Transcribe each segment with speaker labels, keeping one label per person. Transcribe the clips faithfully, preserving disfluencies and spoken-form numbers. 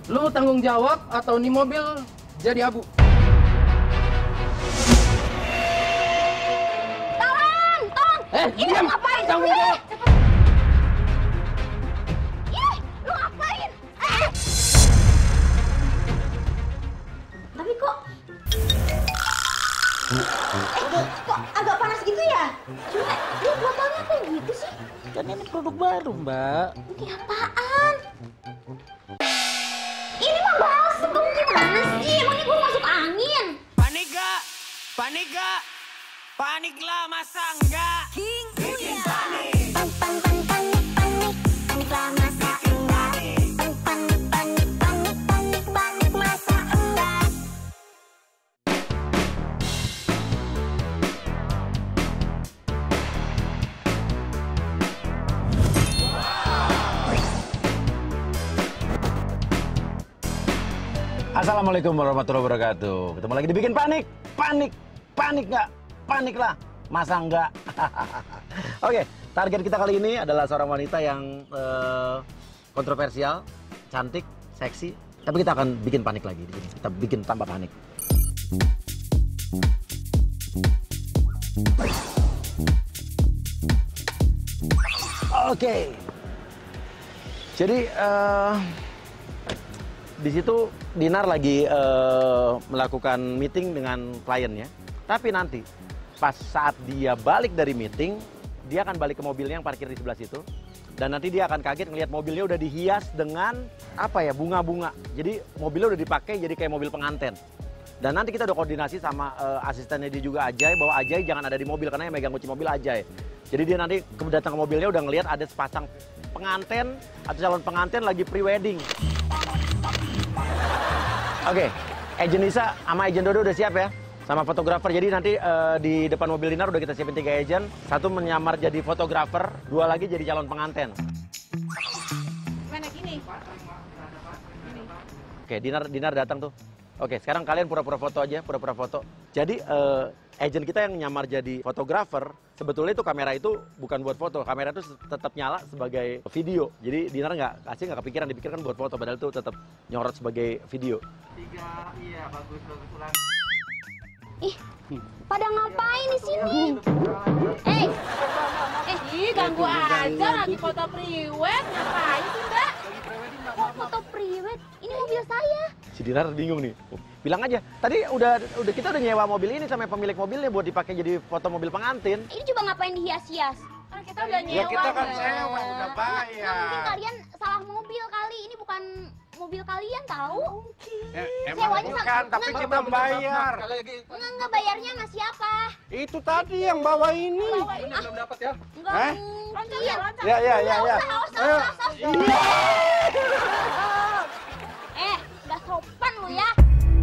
Speaker 1: Lu tanggung jawab atau nih mobil jadi abu?
Speaker 2: Tolong, tolong.
Speaker 1: Eh,
Speaker 2: Ini
Speaker 1: diam.
Speaker 2: lu ngapain?
Speaker 1: Tanggung
Speaker 2: Ih,
Speaker 1: jawab.
Speaker 2: Ih, lu ngapain? Eh. Tapi kok... Eh, kok agak panas gitu ya? Cuma, ini botolnya kayak gitu sih.
Speaker 3: Kan ini produk baru, Mbak.
Speaker 2: Ini apaan? Ini mah balsem, kamu gimana sih? Emangnya gue masuk angin?
Speaker 4: Panik gak? Panik gak? Panik lah, masa enggak?
Speaker 2: King,
Speaker 4: Bikin
Speaker 2: ya.
Speaker 4: panik.
Speaker 2: Pan, pan, pan, panik, panik, panik lah masa enggak. Pan, panik, panik, panik, panik, panik masa enggak.
Speaker 3: Assalamualaikum warahmatullahi wabarakatuh. Ketemu lagi di Bikin Panik. Panik, panik nggak? Panik lah. Masa enggak? Oke, target kita kali ini adalah seorang wanita yang eh, kontroversial, cantik, seksi. Tapi kita akan bikin panik lagi di sini. Kita bikin tambah panik. Oke. Jadi eh, di situ Dinar lagi uh, melakukan meeting dengan kliennya. Tapi nanti pas saat dia balik dari meeting, dia akan balik ke mobilnya yang parkir di sebelah situ. Dan nanti dia akan kaget ngelihat mobilnya udah dihias dengan apa ya, bunga-bunga. Jadi mobilnya udah dipakai jadi kayak mobil pengantin. Dan nanti kita udah koordinasi sama uh, asistennya dia juga, Ajay, bahwa Ajay jangan ada di mobil karena yang megang kunci mobil Ajay. Jadi dia nanti datang ke mobilnya udah ngelihat ada sepasang pengantin atau calon pengantin lagi pre-wedding. Oke, Agent Nisa sama Agent Dodo udah siap ya? Sama fotografer. Jadi nanti uh, di depan mobil Dinar udah kita siapin tiga agent. Satu menyamar jadi fotografer, dua lagi jadi calon pengantin.
Speaker 2: Mana gini?
Speaker 3: Oke, Dinar Dinar datang tuh. Oke, sekarang kalian pura-pura foto aja, pura-pura foto. Jadi uh, agent kita yang nyamar jadi fotografer, sebetulnya itu kamera itu bukan buat foto. Kamera itu tetap nyala sebagai video. Jadi Dinar nggak, kasih nggak kepikiran, dipikirkan buat foto. Padahal itu tetap nyorot sebagai video.
Speaker 1: Tiga, iya bagus bagus ulang.
Speaker 2: Ih, pada ngapain di sini? Eh, eh, ih ganggu aja lagi foto priwet. Ngapain sih, Mbak? Kok foto priwet? Ini mobil saya.
Speaker 3: Si Dinar bingung nih. Bilang aja, tadi udah udah kita udah nyewa mobil ini sama pemilik mobilnya buat dipakai jadi foto mobil pengantin.
Speaker 2: Ini coba ngapain dihias-hias? Kan kita udah nyewa.
Speaker 5: Ya kita kan
Speaker 2: Mbak.
Speaker 5: sewa, udah
Speaker 2: Nggak,
Speaker 5: bayar.
Speaker 2: nggak mungkin kalian salah mobil kali. Ini bukan mobil kalian tahu.
Speaker 5: Ya, emang
Speaker 2: Sewanya
Speaker 5: bukan,
Speaker 2: sama-
Speaker 5: tapi
Speaker 2: nggak,
Speaker 5: kita bayar.
Speaker 2: Enggak, enggak bayarnya sama siapa?
Speaker 5: Itu tadi yang bawa ini.
Speaker 1: Ini belum dapat ya?
Speaker 2: Enggak
Speaker 5: Hah?
Speaker 2: mungkin.
Speaker 5: Ya, ya, ya, ya.
Speaker 2: Awas, awas,
Speaker 5: Ayo.
Speaker 2: awas, awas. Eh, nggak sopan lu ya.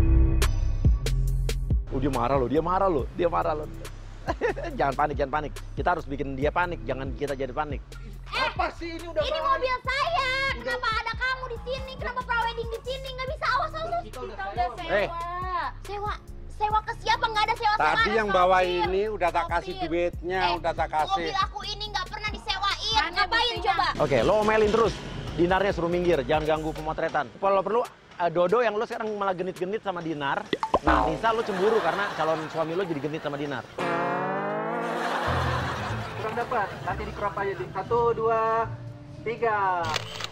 Speaker 3: Oh, dia marah loh, dia marah loh, dia marah loh. Jangan panik, jangan panik. Kita harus bikin dia panik, jangan kita jadi panik.
Speaker 1: Apa sih ini udah
Speaker 2: Ini
Speaker 1: baik.
Speaker 2: mobil saya. Kenapa ada kamu di sini? Kenapa prawedding di sini? Nggak bisa, awas, awas.
Speaker 1: Kita udah sewa.
Speaker 5: Eh.
Speaker 2: Sewa, sewa ke siapa? Nggak ada sewa sama
Speaker 5: Tadi
Speaker 2: ada
Speaker 5: yang bawa
Speaker 2: sopir.
Speaker 5: ini udah tak kasih
Speaker 2: Sopir.
Speaker 5: duitnya,
Speaker 2: Eh,
Speaker 5: udah tak kasih.
Speaker 2: Mobil aku ini nggak pernah disewain. Ngapain coba?
Speaker 3: Oke, lo omelin terus. Dinarnya suruh minggir, jangan ganggu pemotretan. Kalau perlu, eh, Dodo yang lo sekarang malah genit-genit sama Dinar. Nah, Nisa lo cemburu karena calon suami lo jadi genit sama Dinar.
Speaker 1: Kurang dapat. Nanti di crop aja di satu, dua, tiga.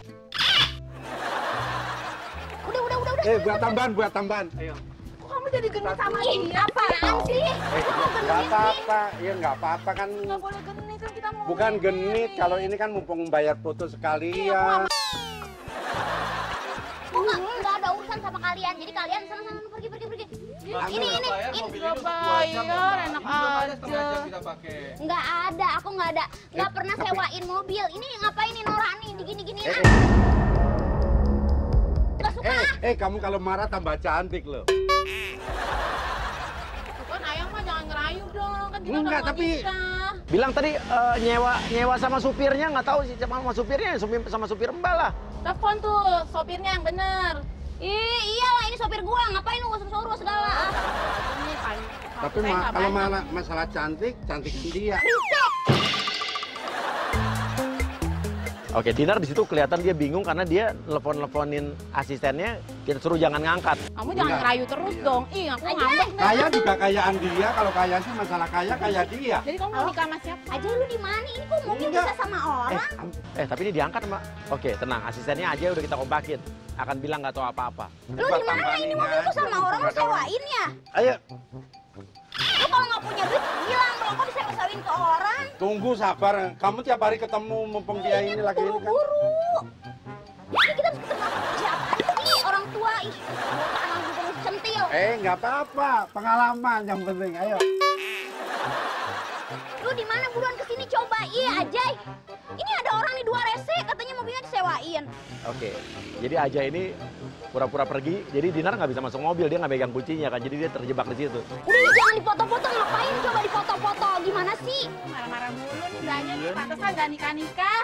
Speaker 2: Udah, udah, udah, udah.
Speaker 5: Eh, buat tambahan, buat tambahan.
Speaker 1: Ayo.
Speaker 2: Kok kamu jadi genit sama dia? Apaan sih?
Speaker 5: Eh,
Speaker 2: Kok mau
Speaker 5: nggak
Speaker 2: genit sih?
Speaker 5: apa-apa, ya nggak apa-apa kan.
Speaker 2: Nggak boleh genit kan kita mau.
Speaker 5: Bukan genit, kalau ini kan mumpung bayar foto sekalian.
Speaker 2: Kok nggak nggak ada urusan sama kalian? Jadi kalian sana sana pergi pergi pergi. Ini ini ini
Speaker 1: Nggak bayar, enak aja.
Speaker 2: nggak ada. Aku nggak ada. Nggak pernah sewain mobil. Ini ngapain nih Nora nih? Digini giniin.
Speaker 5: Eh,
Speaker 2: Nggak suka.
Speaker 5: Eh, eh kamu kalau marah tambah cantik loh.
Speaker 2: Kan ayang mah jangan ngerayu dong. Kan kita
Speaker 5: Enggak,
Speaker 2: mau
Speaker 5: tapi-
Speaker 2: nikah.
Speaker 3: Bilang tadi eh, nyewa nyewa sama supirnya, nggak tahu sih sama, sama supirnya, supir- sama supir Mbak lah.
Speaker 2: Telepon tuh sopirnya yang bener. Ih, iyalah ini sopir gua. Ngapain lu urus-urus segala?
Speaker 5: Tapi ma kalau malah masalah cantik, cantik dia.
Speaker 3: Oke, Dinar di situ kelihatan dia bingung karena dia telepon-teleponin asistennya, kita suruh jangan ngangkat.
Speaker 2: Kamu jangan ngerayu terus dong. Ih, aku ngambek.
Speaker 5: Kaya juga kayaan dia, kalau kaya sih masalah kaya kayak dia.
Speaker 2: Jadi kamu mau nikah sama siapa?
Speaker 6: Aja lu di mana? Ini kok mungkin
Speaker 5: Enggak.
Speaker 6: bisa sama orang?
Speaker 3: Eh, tapi ini diangkat, Mbak. Oke, tenang. Asistennya aja udah kita kompakin. Akan bilang nggak tahu apa-apa.
Speaker 6: Lu di mana? Ini mobil tuh sama orang lu sewain ya?
Speaker 5: Ayo,
Speaker 6: Lu kalau nggak punya duit bilang dong, kok disewa-sewain ke orang?
Speaker 5: tunggu sabar. Kamu tiap hari ketemu mumpung dia ini lagi ini kan.
Speaker 6: Buru-buru. Ini kita harus ketemu siapa sih orang tua? Ih, tangan gue terus centil.
Speaker 5: Eh, nggak apa-apa. Pengalaman yang penting. Ayo.
Speaker 6: Lu di mana buruan kesini coba? Iya, Ajay. Ini ada orang di dua rese, katanya mobilnya disewain.
Speaker 3: Oke, jadi Aja ini pura-pura pergi, jadi Dinar nggak bisa masuk mobil, dia nggak pegang kuncinya kan, jadi dia terjebak di situ.
Speaker 6: Udah jangan dipoto-foto, ngapain coba dipoto-foto? Gimana sih?
Speaker 2: Marah-marah mulu nih belanja nih. Pantesan nggak nikah-nikah.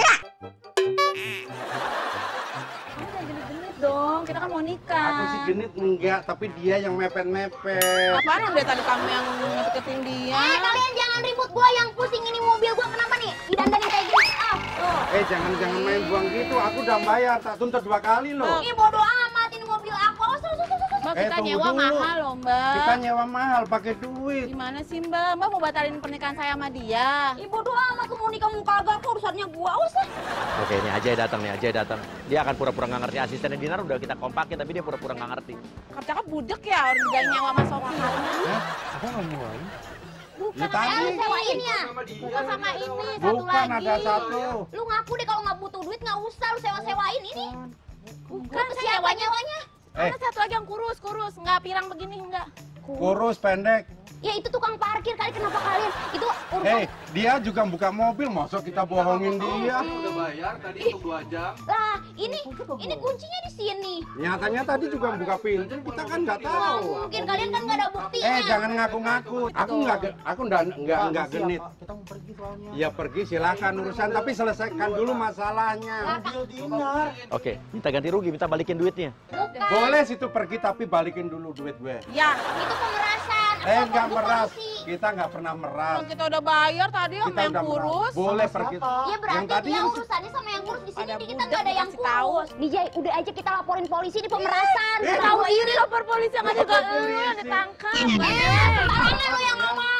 Speaker 2: Kamu jangan genit-genit dong. Kita kan mau nikah.
Speaker 5: Aku sih genit enggak, tapi dia yang mepet-mepet.
Speaker 2: Apaan udah tadi kamu yang ngedeketin dia?
Speaker 6: Eh, kalian jangan ribut gua yang pusing ini mobil gua kenapa nih? Didandanin kayak gini. Ah, tuh.
Speaker 5: Eh, jangan-jangan main buang gitu. Aku udah bayar, tak tuntut dua kali loh.
Speaker 6: Ih, bodo amat ini mobil aku. Awas, awas, awas, awas.
Speaker 2: Mbak,
Speaker 5: Eh,
Speaker 2: kita
Speaker 5: tunggu
Speaker 2: nyewa
Speaker 5: dulu.
Speaker 2: mahal loh, Mbak.
Speaker 5: Kita nyewa mahal, pakai duit.
Speaker 2: Gimana sih, Mbak? Mbak mau batalin pernikahan saya sama dia?
Speaker 6: Ih, bodo amat lu mau nikah mau kagak, kok urusannya gua. Awas lah.
Speaker 3: Oke, ini Aja datang nih, Aja datang. Dia akan pura-pura nggak ngerti. Asistennya Dinar udah kita kompakin, tapi dia pura-pura nggak ngerti.
Speaker 2: Cakep budek ya, orang juga nyewa sama Sofi.
Speaker 5: Aku nggak mau.
Speaker 2: Bukan,
Speaker 5: Ya, tadi.
Speaker 6: Eh, lu sewain ya?
Speaker 2: bukan sama ini, satu
Speaker 5: Bukan,
Speaker 2: lagi.
Speaker 5: ada satu.
Speaker 6: Lu ngaku deh kalau nggak butuh duit nggak usah lu sewa-sewain ini.
Speaker 2: Bukan,
Speaker 6: Lu
Speaker 2: saya
Speaker 6: siapa nyewanya?
Speaker 5: Eh.
Speaker 2: Ada satu lagi yang kurus, kurus. Nggak pirang begini, enggak.
Speaker 5: Kurus, pendek.
Speaker 6: Ya itu tukang parkir kali, kenapa kalian? Itu urusan.
Speaker 5: Hei, dia juga buka mobil, masa kita bohongin dia?
Speaker 1: Udah bayar tadi untuk dua jam.
Speaker 6: Lah, ini ini kuncinya di sini.
Speaker 5: Nyatanya tadi juga buka pintu, kita kan nggak tahu.
Speaker 6: Mungkin kalian kan nggak ada buktinya.
Speaker 5: Eh, jangan ngaku-ngaku. Aku nggak, ge- aku nggak, nggak, nggak genit. Ya pergi silakan urusan, tapi selesaikan dulu masalahnya.
Speaker 3: Oke, minta ganti rugi, minta balikin duitnya.
Speaker 6: Bukan.
Speaker 5: Boleh situ pergi, tapi balikin dulu duit gue.
Speaker 2: Ya,
Speaker 6: Itu pemerasan. Aku
Speaker 5: Eh,
Speaker 6: lapor
Speaker 5: nggak
Speaker 6: dulu
Speaker 5: meras.
Speaker 6: polisi.
Speaker 5: Kita nggak pernah meras.
Speaker 2: kalau kita udah bayar tadi sama
Speaker 5: Kita
Speaker 2: yang
Speaker 5: udah meras.
Speaker 2: kurus.
Speaker 5: Boleh pergi.
Speaker 6: Ya
Speaker 5: Yang
Speaker 6: berarti
Speaker 5: tadi
Speaker 6: dia
Speaker 5: yang
Speaker 6: urusannya sama yang kurus di sini
Speaker 2: Ada
Speaker 6: kita
Speaker 2: budak
Speaker 6: nggak ada yang
Speaker 2: dikasih tahu.
Speaker 6: kurus. Nih Jay, udah aja kita laporin polisi di pemerasan.
Speaker 5: Eh,
Speaker 2: Tahu ini lapor polisi yang ada
Speaker 5: Lapor
Speaker 2: gak lu yang
Speaker 5: polisi.
Speaker 2: ditangkap.
Speaker 6: Eh, sembarangan lu yang ngomong.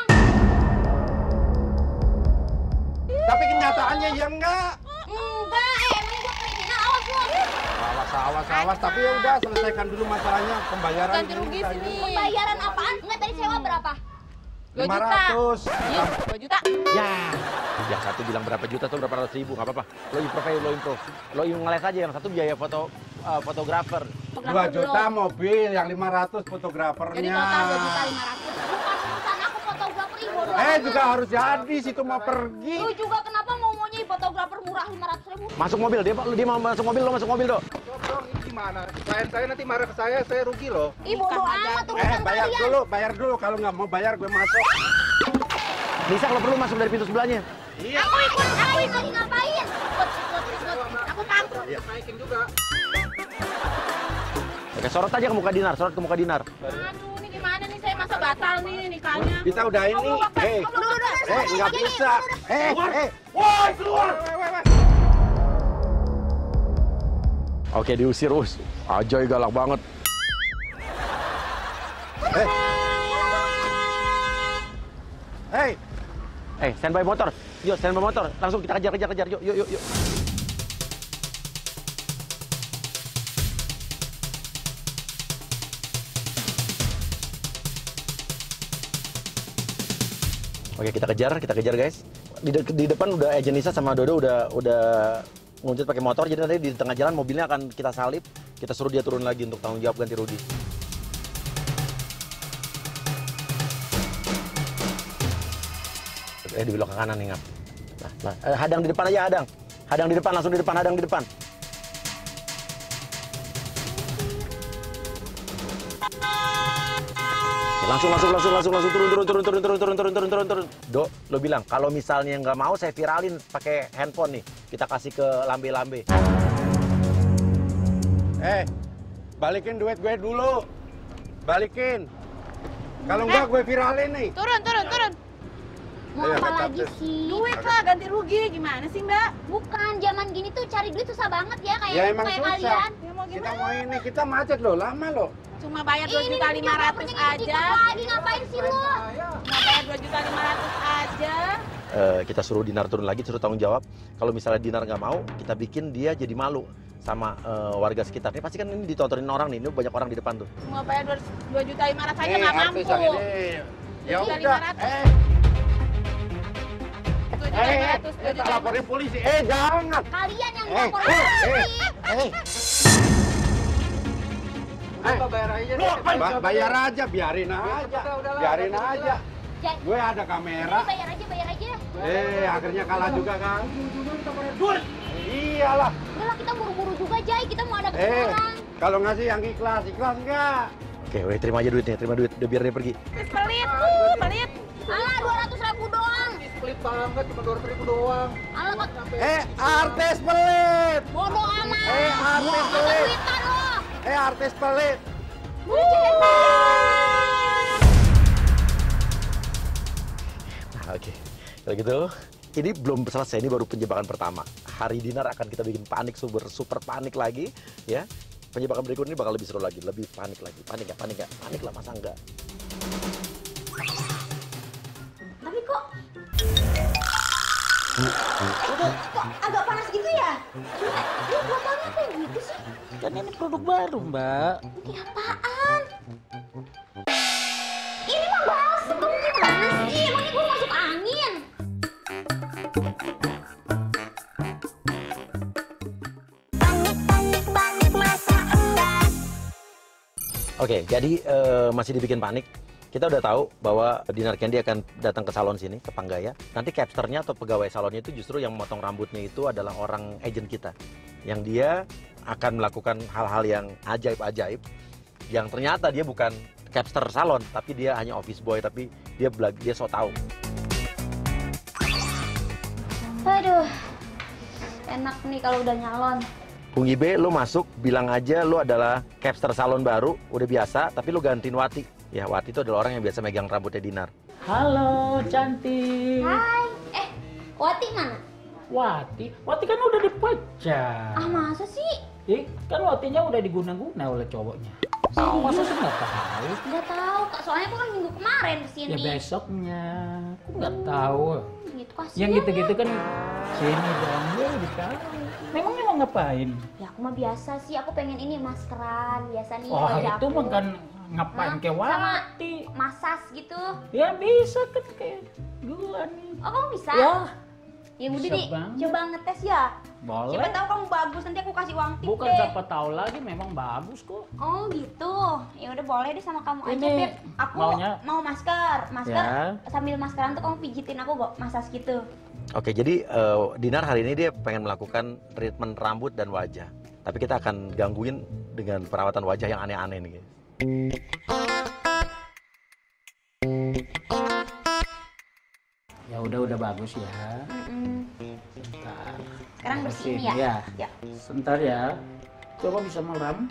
Speaker 5: Tapi kenyataannya ya enggak.
Speaker 6: Enggak, eh, emang gua kriminal, awas lu.
Speaker 5: Awas, awas, awas. Tapi ya udah selesaikan dulu masalahnya pembayaran.
Speaker 2: Ganti rugi
Speaker 5: ini,
Speaker 2: sini.
Speaker 6: Pembayaran apaan? Enggak tadi sewa berapa?
Speaker 2: dua
Speaker 5: lima
Speaker 2: juta.
Speaker 5: ratus.
Speaker 2: Iya, dua juta.
Speaker 3: Ya, yang satu bilang berapa juta tuh berapa ratus ribu, nggak apa-apa. Lo improve aja, lo improve. Lo yang ngeles aja, yang satu biaya foto uh, fotografer.
Speaker 5: dua juta mobil, yang lima ratus fotografernya.
Speaker 2: Jadi total dua juta lima ratus.
Speaker 6: Bukan urusan aku fotografer, ih bodo
Speaker 5: Eh,
Speaker 6: amat.
Speaker 5: juga harus jadi, situ mau pergi.
Speaker 6: Lu juga kenapa mau maunya fotografer murah lima ratus ribu?
Speaker 3: Masuk mobil, dia, dia mau masuk mobil, lo masuk mobil, Dok.
Speaker 1: Dong, ini gimana? Klien saya nanti marah ke saya, saya rugi loh.
Speaker 6: Ih bodo amat
Speaker 5: Eh,
Speaker 6: urusan
Speaker 5: bayar
Speaker 6: kalian.
Speaker 5: dulu, bayar dulu. Kalau nggak mau bayar, gue masuk.
Speaker 3: Nisa, kalau perlu masuk dari pintu sebelahnya.
Speaker 5: Iya.
Speaker 6: Aku ikut, aku ikut ngapain?
Speaker 2: Ikut, ikut, ikut. Aku pantau.
Speaker 1: Naikin juga.
Speaker 3: Oke, sorot aja ke muka Dinar, sorot ke muka Dinar.
Speaker 2: Aduh, ini gimana nih? Saya masa batal nih nikahnya.
Speaker 5: Kita udah ini. Eh,
Speaker 6: Udah, udah, udah,
Speaker 5: eh, nggak
Speaker 6: udah,
Speaker 5: bisa.
Speaker 6: udah,
Speaker 5: Eh, eh, woi, keluar.
Speaker 3: Oke, diusir, us. Ajoy galak banget.
Speaker 5: Eh. Hei,
Speaker 3: Eh, standby motor. Yuk, standby motor. Langsung kita kejar, kejar, kejar. Yuk, yuk, yuk. yuk. Oke, kita kejar, kita kejar, guys. Di, de di depan udah Agent Nisa sama Dodo udah udah nguncit pakai motor. Jadi nanti di tengah jalan mobilnya akan kita salip. Kita suruh dia turun lagi untuk tanggung jawab ganti rugi. Eh, di belok ke kanan nih, Ngap. Nah, nah, eh, hadang di depan aja, hadang. Hadang di depan, langsung di depan, hadang di depan. Oke, langsung, langsung, langsung, langsung, langsung turun, turun, turun, turun, turun, turun, turun, turun, turun, turun. Do, lo bilang kalau misalnya nggak mau, saya viralin pakai handphone nih. Kita kasih ke lambe-lambe.
Speaker 5: eh, balikin duit gue dulu. Balikin. Kalau enggak, gue viralin nih.
Speaker 2: Turun, turun, turun.
Speaker 6: Mau
Speaker 5: Ayo,
Speaker 6: apa
Speaker 5: kecap
Speaker 6: lagi
Speaker 5: deh.
Speaker 6: sih?
Speaker 2: Duit lah, ganti rugi. Gimana sih, Mbak?
Speaker 6: Bukan, zaman gini tuh cari duit susah banget ya kayak
Speaker 5: Ya emang
Speaker 6: kayak
Speaker 5: susah.
Speaker 6: kalian.
Speaker 2: Ya mau
Speaker 5: Kita
Speaker 2: gimana?
Speaker 5: mau ini, kita macet loh, lama loh.
Speaker 2: Cuma bayar dua
Speaker 6: Ini
Speaker 2: juta lima ratus aja.
Speaker 6: lagi ngapain sih lu?
Speaker 2: Cuma bayar dua juta lima ratus aja.
Speaker 3: Eh, kita suruh Dinar turun lagi, suruh tanggung jawab. Kalau misalnya Dinar nggak mau, kita bikin dia jadi malu sama eh, warga sekitar. Ini pasti kan ini ditontonin orang nih, ini banyak orang di depan tuh.
Speaker 2: Cuma bayar dua juta lima ratus aja
Speaker 5: Eh,
Speaker 2: nggak mampu.
Speaker 5: artis yang ini. Ya
Speaker 2: Juta
Speaker 5: udah,
Speaker 2: lima ratus.
Speaker 5: eh,
Speaker 2: dua juta
Speaker 5: eh,
Speaker 2: lima
Speaker 5: eh,
Speaker 2: ratus, dua
Speaker 5: kita
Speaker 2: juta lima ratus.
Speaker 5: laporin polisi. Eh, jangan.
Speaker 6: Kalian yang
Speaker 5: Eh,
Speaker 6: lapor
Speaker 5: eh,
Speaker 6: polisi.
Speaker 5: Eh,
Speaker 1: Udah, Pak, bayar aja deh.
Speaker 5: ba- bayar aja, biarin aja,
Speaker 1: udah, udahlah,
Speaker 5: biarin
Speaker 1: udah,
Speaker 5: aja.
Speaker 6: Ja-
Speaker 5: Gue ada kamera.
Speaker 6: Udah, bayar aja, bayar aja.
Speaker 5: Eh, akhirnya kalah juga kan? Iyalah.
Speaker 6: Udah lah, kita buru-buru juga, Jai. Kita mau ada
Speaker 5: Eh,
Speaker 6: sekarang.
Speaker 5: kalau ngasih yang ikhlas, ikhlas enggak?
Speaker 3: Oke, udah terima aja duitnya, terima duit, udah biar dia pergi.
Speaker 2: Pelit tuh, pelit.
Speaker 6: Alah, dua ratus ribu doang.
Speaker 1: Pelit banget, cuma dua ratus ribu doang.
Speaker 6: Alah, kok
Speaker 5: Eh, artis pelit.
Speaker 6: bodoh amat.
Speaker 5: Eh, artis
Speaker 6: Ada
Speaker 5: pelit.
Speaker 6: duitan lo.
Speaker 5: Eh, artis pelit.
Speaker 3: Nah, oke. Kalau gitu, ini belum selesai, ini baru penjebakan pertama. Hari Dinar akan kita bikin panik, super, super panik lagi, ya. Penjebakan berikut ini bakal lebih seru lagi, lebih panik lagi. Panik nggak? Panik nggak? Panik lah, masa enggak?
Speaker 6: Tapi kok Udah, kok agak panas gitu ya? Ini botolnya kayak gitu sih.
Speaker 7: Kan ini produk baru, Mbak.
Speaker 6: Ini apaan? Ini mah basah, kamu gimana sih? Emangnya gue masuk angin?
Speaker 3: Oke, jadi eh, masih dibikin panik. Kita udah tahu bahwa Dinar Candy akan datang ke salon sini, ke Panggaya. Nanti capsternya atau pegawai salonnya itu justru yang memotong rambutnya itu adalah orang agent kita. Yang dia akan melakukan hal-hal yang ajaib-ajaib. Yang ternyata dia bukan capster salon, tapi dia hanya office boy, tapi dia belag- dia so tahu.
Speaker 6: Aduh, enak nih kalau udah nyalon.
Speaker 3: Bung Ibe, lu masuk, bilang aja lu adalah capster salon baru, udah biasa, tapi lu gantiin Wati. Ya, Wati itu adalah orang yang biasa megang rambutnya Dinar.
Speaker 7: Halo, cantik.
Speaker 6: Hai, eh, Wati mana?
Speaker 7: Wati, Wati kan udah dipecat.
Speaker 6: Ah, masa sih?
Speaker 7: Eh, kan Watinya udah diguna-guna oleh cowoknya. Masa sih nggak tahu?
Speaker 6: Nggak tahu, Kak. Soalnya aku kan minggu kemarin
Speaker 7: Ya
Speaker 6: kesini.
Speaker 7: besoknya, aku nggak tahu.
Speaker 6: Gitu, kasihan
Speaker 7: Yang gitu-gitu
Speaker 6: ya.
Speaker 7: kan sini dong, gue udah tahu. Memangnya mau ngapain?
Speaker 6: Ya aku mah biasa sih, aku pengen ini maskeran biasa nih.
Speaker 7: Wah,
Speaker 6: wajah
Speaker 7: itu
Speaker 6: aku.
Speaker 7: mah kan ngapain
Speaker 6: Hah?
Speaker 7: ke
Speaker 6: Sama
Speaker 7: Wati?
Speaker 6: masas gitu.
Speaker 7: Ya bisa kan kayak gue nih.
Speaker 6: Oh, kamu bisa?
Speaker 7: Ya,
Speaker 6: Ya udah
Speaker 7: bisa
Speaker 6: nih,
Speaker 7: banget.
Speaker 6: coba ngetes ya.
Speaker 7: boleh.
Speaker 6: Siapa tahu kamu bagus, nanti aku kasih uang tip
Speaker 7: Bukan
Speaker 6: deh.
Speaker 7: siapa tahu lagi, memang bagus kok.
Speaker 6: Oh gitu. Ya udah boleh deh sama kamu aja,
Speaker 7: Ini
Speaker 6: Beb. Aku
Speaker 7: maunya-
Speaker 6: mau masker. Masker
Speaker 7: Ya.
Speaker 6: sambil maskeran tuh kamu pijitin aku kok, masas gitu.
Speaker 3: Oke, jadi eh, Dinar hari ini dia pengen melakukan treatment rambut dan wajah. Tapi kita akan gangguin dengan perawatan wajah yang aneh-aneh nih, guys.
Speaker 7: Ya udah udah bagus ya.
Speaker 6: Mm-mm.
Speaker 7: Bentar.
Speaker 6: Sekarang bersihin
Speaker 7: Bersihin,
Speaker 6: ya.
Speaker 7: ya.
Speaker 6: Ya.
Speaker 7: Sebentar ya. Coba bisa meram.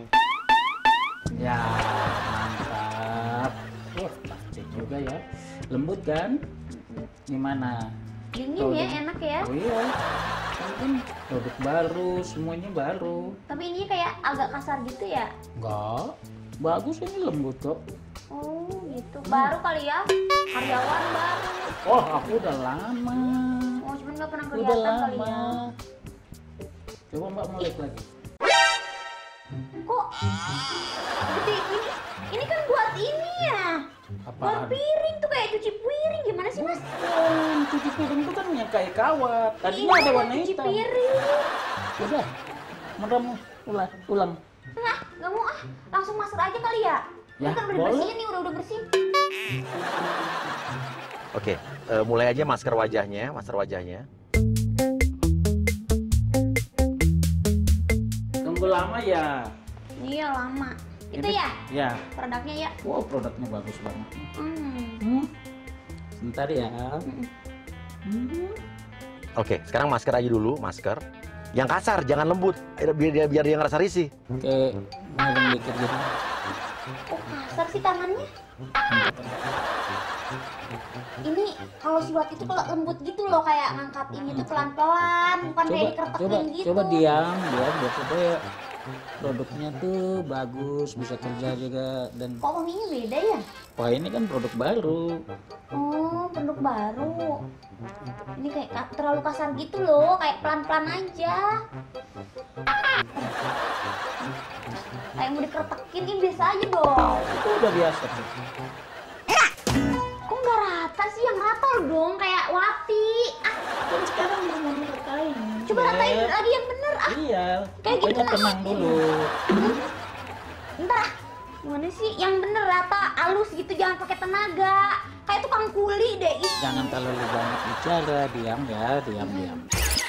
Speaker 7: Ya, mantap. Wah, plastik juga ya. Lembut kan? Gimana?
Speaker 6: Dingin
Speaker 7: Tuh,
Speaker 6: ya,
Speaker 7: dingin.
Speaker 6: enak ya.
Speaker 7: Oh iya. Ini kan produk baru, semuanya baru.
Speaker 6: Tapi ini kayak agak kasar gitu ya.
Speaker 7: Enggak. Bagus ini lembut kok.
Speaker 6: Oh gitu. Baru kali ya. Karyawan baru.
Speaker 7: Oh, aku udah lama.
Speaker 6: Oh cuman nggak pernah
Speaker 7: Udah
Speaker 6: kelihatan kali
Speaker 7: lama.
Speaker 6: ya.
Speaker 7: Coba Mbak melek lagi.
Speaker 6: Kok gede gini? Ini kan buat ini ya. Buat
Speaker 7: Apaan?
Speaker 6: piring tuh kayak cuci piring. Gimana sih mas?
Speaker 7: Bukan, cuci piring itu kan yang kayak kawat. Tadinya
Speaker 6: Ini
Speaker 7: ada
Speaker 6: buat
Speaker 7: warna
Speaker 6: cuci
Speaker 7: hitam.
Speaker 6: piring.
Speaker 7: Udah, merem ulang, ulang.
Speaker 6: Nah, nggak mau ah. Langsung masker aja kali ya.
Speaker 7: Ya,
Speaker 6: Ini kan udah
Speaker 7: boleh.
Speaker 6: bersihin nih, udah udah bersih.
Speaker 3: Oke, eh, mulai aja masker wajahnya, masker wajahnya.
Speaker 7: Tunggu lama ya?
Speaker 6: Iya lama. Itu
Speaker 7: Ini-
Speaker 6: ya
Speaker 7: Ya.
Speaker 6: produknya ya.
Speaker 7: Wow, produknya bagus banget.
Speaker 6: Hmm.
Speaker 7: Hmm. Sebentar ya.
Speaker 6: Mm-mm.
Speaker 7: Hmm.
Speaker 3: Oke, sekarang masker aja dulu, masker. Yang kasar, jangan lembut, biar dia biar dia ngerasa risih.
Speaker 7: Oke, malam dikit gitu.
Speaker 6: Kok kasar sih tangannya? Ini kalau si Wati itu kalau lembut gitu loh, kayak ngangkat ini tuh pelan-pelan, bukan kayak
Speaker 7: Coba,
Speaker 6: dikeretekin
Speaker 7: coba,
Speaker 6: gitu.
Speaker 7: coba diam, diam, biar supaya produknya tuh bagus, bisa kerja juga dan.
Speaker 6: Kok wanginya beda ya?
Speaker 7: Wah ini kan produk baru.
Speaker 6: Oh, produk baru. Ini kayak ka- terlalu kasar gitu loh, kayak pelan-pelan aja. Kayak mau dikeretekin, ini biasa aja dong.
Speaker 7: Itu udah biasa.
Speaker 6: Kok nggak rata sih? Yang rata loh dong, kayak Wati. Ah,
Speaker 7: Dan sekarang mau mau diratain.
Speaker 6: coba ratain lagi yang bener. Ah,
Speaker 7: Iya,
Speaker 6: Kayak gitu
Speaker 7: makanya
Speaker 6: lah.
Speaker 7: tenang dulu.
Speaker 6: bentar ah. Gimana sih? Yang bener rata, halus gitu, jangan pakai tenaga. Kayak tukang kuli deh. Ih.
Speaker 7: Jangan terlalu banyak bicara, diam ya, diam, diam.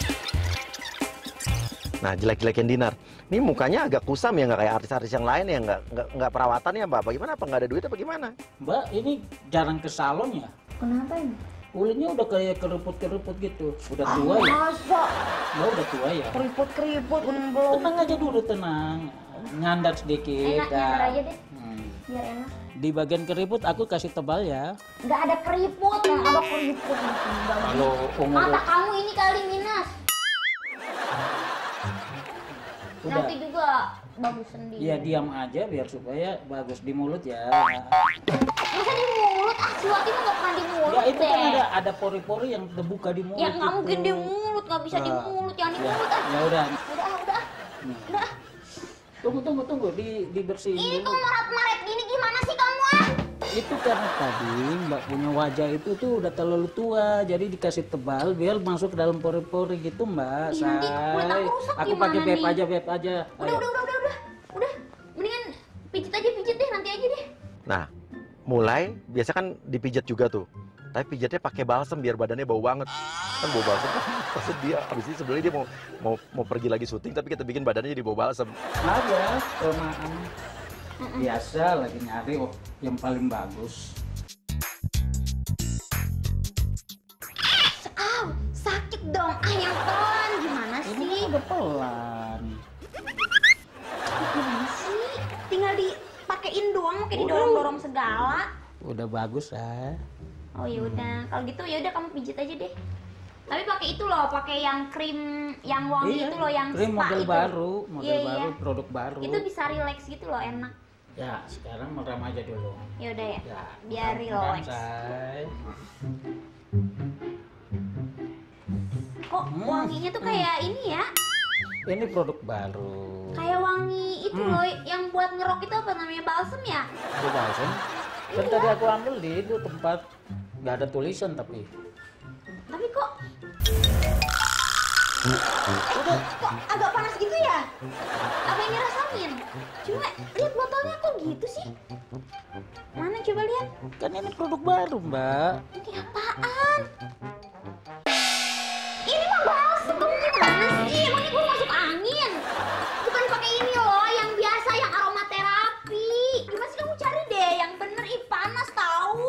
Speaker 3: Nah, jelek-jelekin Dinar. Ini mukanya agak kusam ya, nggak kayak artis-artis yang lain ya, nggak nggak nggak perawatan ya Mbak. Bagaimana? Apa nggak ada duit apa gimana?
Speaker 7: Mbak, ini jarang ke salon ya?
Speaker 6: Kenapa ini?
Speaker 7: Kulitnya udah kayak keriput-keriput gitu. Udah tua ya?
Speaker 6: Masa?
Speaker 7: Mbak udah tua ya?
Speaker 6: Keriput-keriput, belum.
Speaker 7: Tenang aja dulu, tenang. Nyandar sedikit.
Speaker 6: Enak, nyandar aja deh.
Speaker 7: Hmm.
Speaker 6: Biar enak.
Speaker 7: Di bagian keriput aku kasih tebal ya.
Speaker 6: Nggak ada keriput, yang ada keriput.
Speaker 7: Kalau umur
Speaker 6: Mata kamu ini kali minus.
Speaker 7: udah.
Speaker 6: Nanti juga bagus sendiri.
Speaker 7: Iya, diam aja biar supaya bagus di mulut ya.
Speaker 6: Masa di mulut? Ah, si Wati mah nggak pernah di mulut
Speaker 7: Ya itu
Speaker 6: deh.
Speaker 7: kan ada ada pori-pori yang terbuka di mulut.
Speaker 6: Ya nggak
Speaker 7: itu.
Speaker 6: mungkin di mulut, nggak bisa di
Speaker 7: Nah.
Speaker 6: mulut, yang di
Speaker 7: Ya,
Speaker 6: mulut ah.
Speaker 7: ya udah.
Speaker 6: Udah, ah, udah, ah.
Speaker 7: Nih.
Speaker 6: udah. ah.
Speaker 7: Tunggu tunggu tunggu di dibersihin
Speaker 6: Ini
Speaker 7: dulu.
Speaker 6: kok maret-maret gini gimana sih kamu ah?
Speaker 7: Itu karena tadi Mbak punya wajah itu tuh udah terlalu tua, jadi dikasih tebal biar masuk ke dalam pori-pori gitu Mbak.
Speaker 6: Ih, nanti kulit
Speaker 7: Say.
Speaker 6: aku rusak
Speaker 7: Aku
Speaker 6: gimana
Speaker 7: pakai vape
Speaker 6: nih?
Speaker 7: aja, vape aja.
Speaker 6: Udah,
Speaker 7: Ayo.
Speaker 6: udah, udah, udah, udah, udah. Mendingan pijit aja, pijit deh, nanti aja deh.
Speaker 3: Nah, mulai biasa kan dipijat juga tuh. Tapi pijatnya pakai balsem biar badannya bau banget. Kan bau balsem kan maksud dia habis ini sebenarnya dia mau mau mau pergi lagi syuting tapi kita bikin badannya jadi bau balsem.
Speaker 7: Aja, kelamaan. Biasa lagi nyari oh, yang paling bagus.
Speaker 6: Aw, sakit dong. Ah, yang pelan gimana
Speaker 7: Ini
Speaker 6: sih?
Speaker 7: udah pelan.
Speaker 6: Gimana sih? Tinggal dipakein doang, kayak didorong-dorong segala.
Speaker 7: Udah bagus ah.
Speaker 6: Oh ya udah, kalau gitu ya udah kamu pijit aja deh. Tapi pakai itu loh, pakai yang krim yang wangi
Speaker 7: Iya,
Speaker 6: itu loh, yang
Speaker 7: krim
Speaker 6: spa
Speaker 7: model
Speaker 6: itu.
Speaker 7: baru, model
Speaker 6: Iya,
Speaker 7: baru,
Speaker 6: iya.
Speaker 7: produk baru.
Speaker 6: Itu bisa relax gitu loh, enak.
Speaker 7: Ya, sekarang merem aja dulu.
Speaker 6: Ya udah ya.
Speaker 7: Ya,
Speaker 6: Biar
Speaker 7: merem,
Speaker 6: relax.
Speaker 7: say.
Speaker 6: Kok
Speaker 7: Hmm,
Speaker 6: wanginya tuh kayak ini ya?
Speaker 7: Ini produk baru.
Speaker 6: Kayak wangi itu
Speaker 7: Hmm.
Speaker 6: loh, yang buat ngerok itu apa namanya, balsem ya?
Speaker 7: Itu balsam. Kan tadi aku ambil di itu tempat nggak ada tulisan tapi.
Speaker 6: Tapi kok udah kok agak panas gitu ya? Apa yang dirasain? Cuma lihat botolnya kok gitu sih? Mana coba lihat?
Speaker 7: Kan ini produk baru Mbak.
Speaker 6: Ini apaan? Ini mah balsem, kamu gimana sih? Emang ini gua masuk angin? Bukan pakai ini loh, yang biasa, yang aromaterapi. Gimana sih kamu cari deh yang bener, ih panas tahu.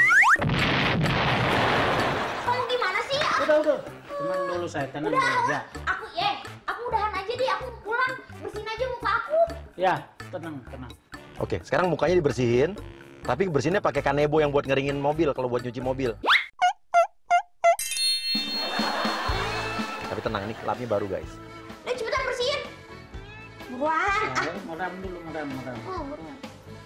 Speaker 6: Kamu gimana sih? Ah,
Speaker 7: Udah udah. Tenang dulu saya, tenang
Speaker 6: udah,
Speaker 7: dulu. Ya,
Speaker 6: aku eh, aku udahan aja deh, aku pulang, bersihin aja muka aku.
Speaker 7: ya, tenang, tenang.
Speaker 3: Oke, sekarang mukanya dibersihin. Tapi bersihinnya pakai kanebo yang buat ngeringin mobil kalau buat nyuci mobil. Tapi tenang, ini lapnya baru guys.
Speaker 6: Udah cepetan bersihin. Buruan. Ah,
Speaker 7: Ya, merem dulu, merem, merem.
Speaker 6: oh, buruan.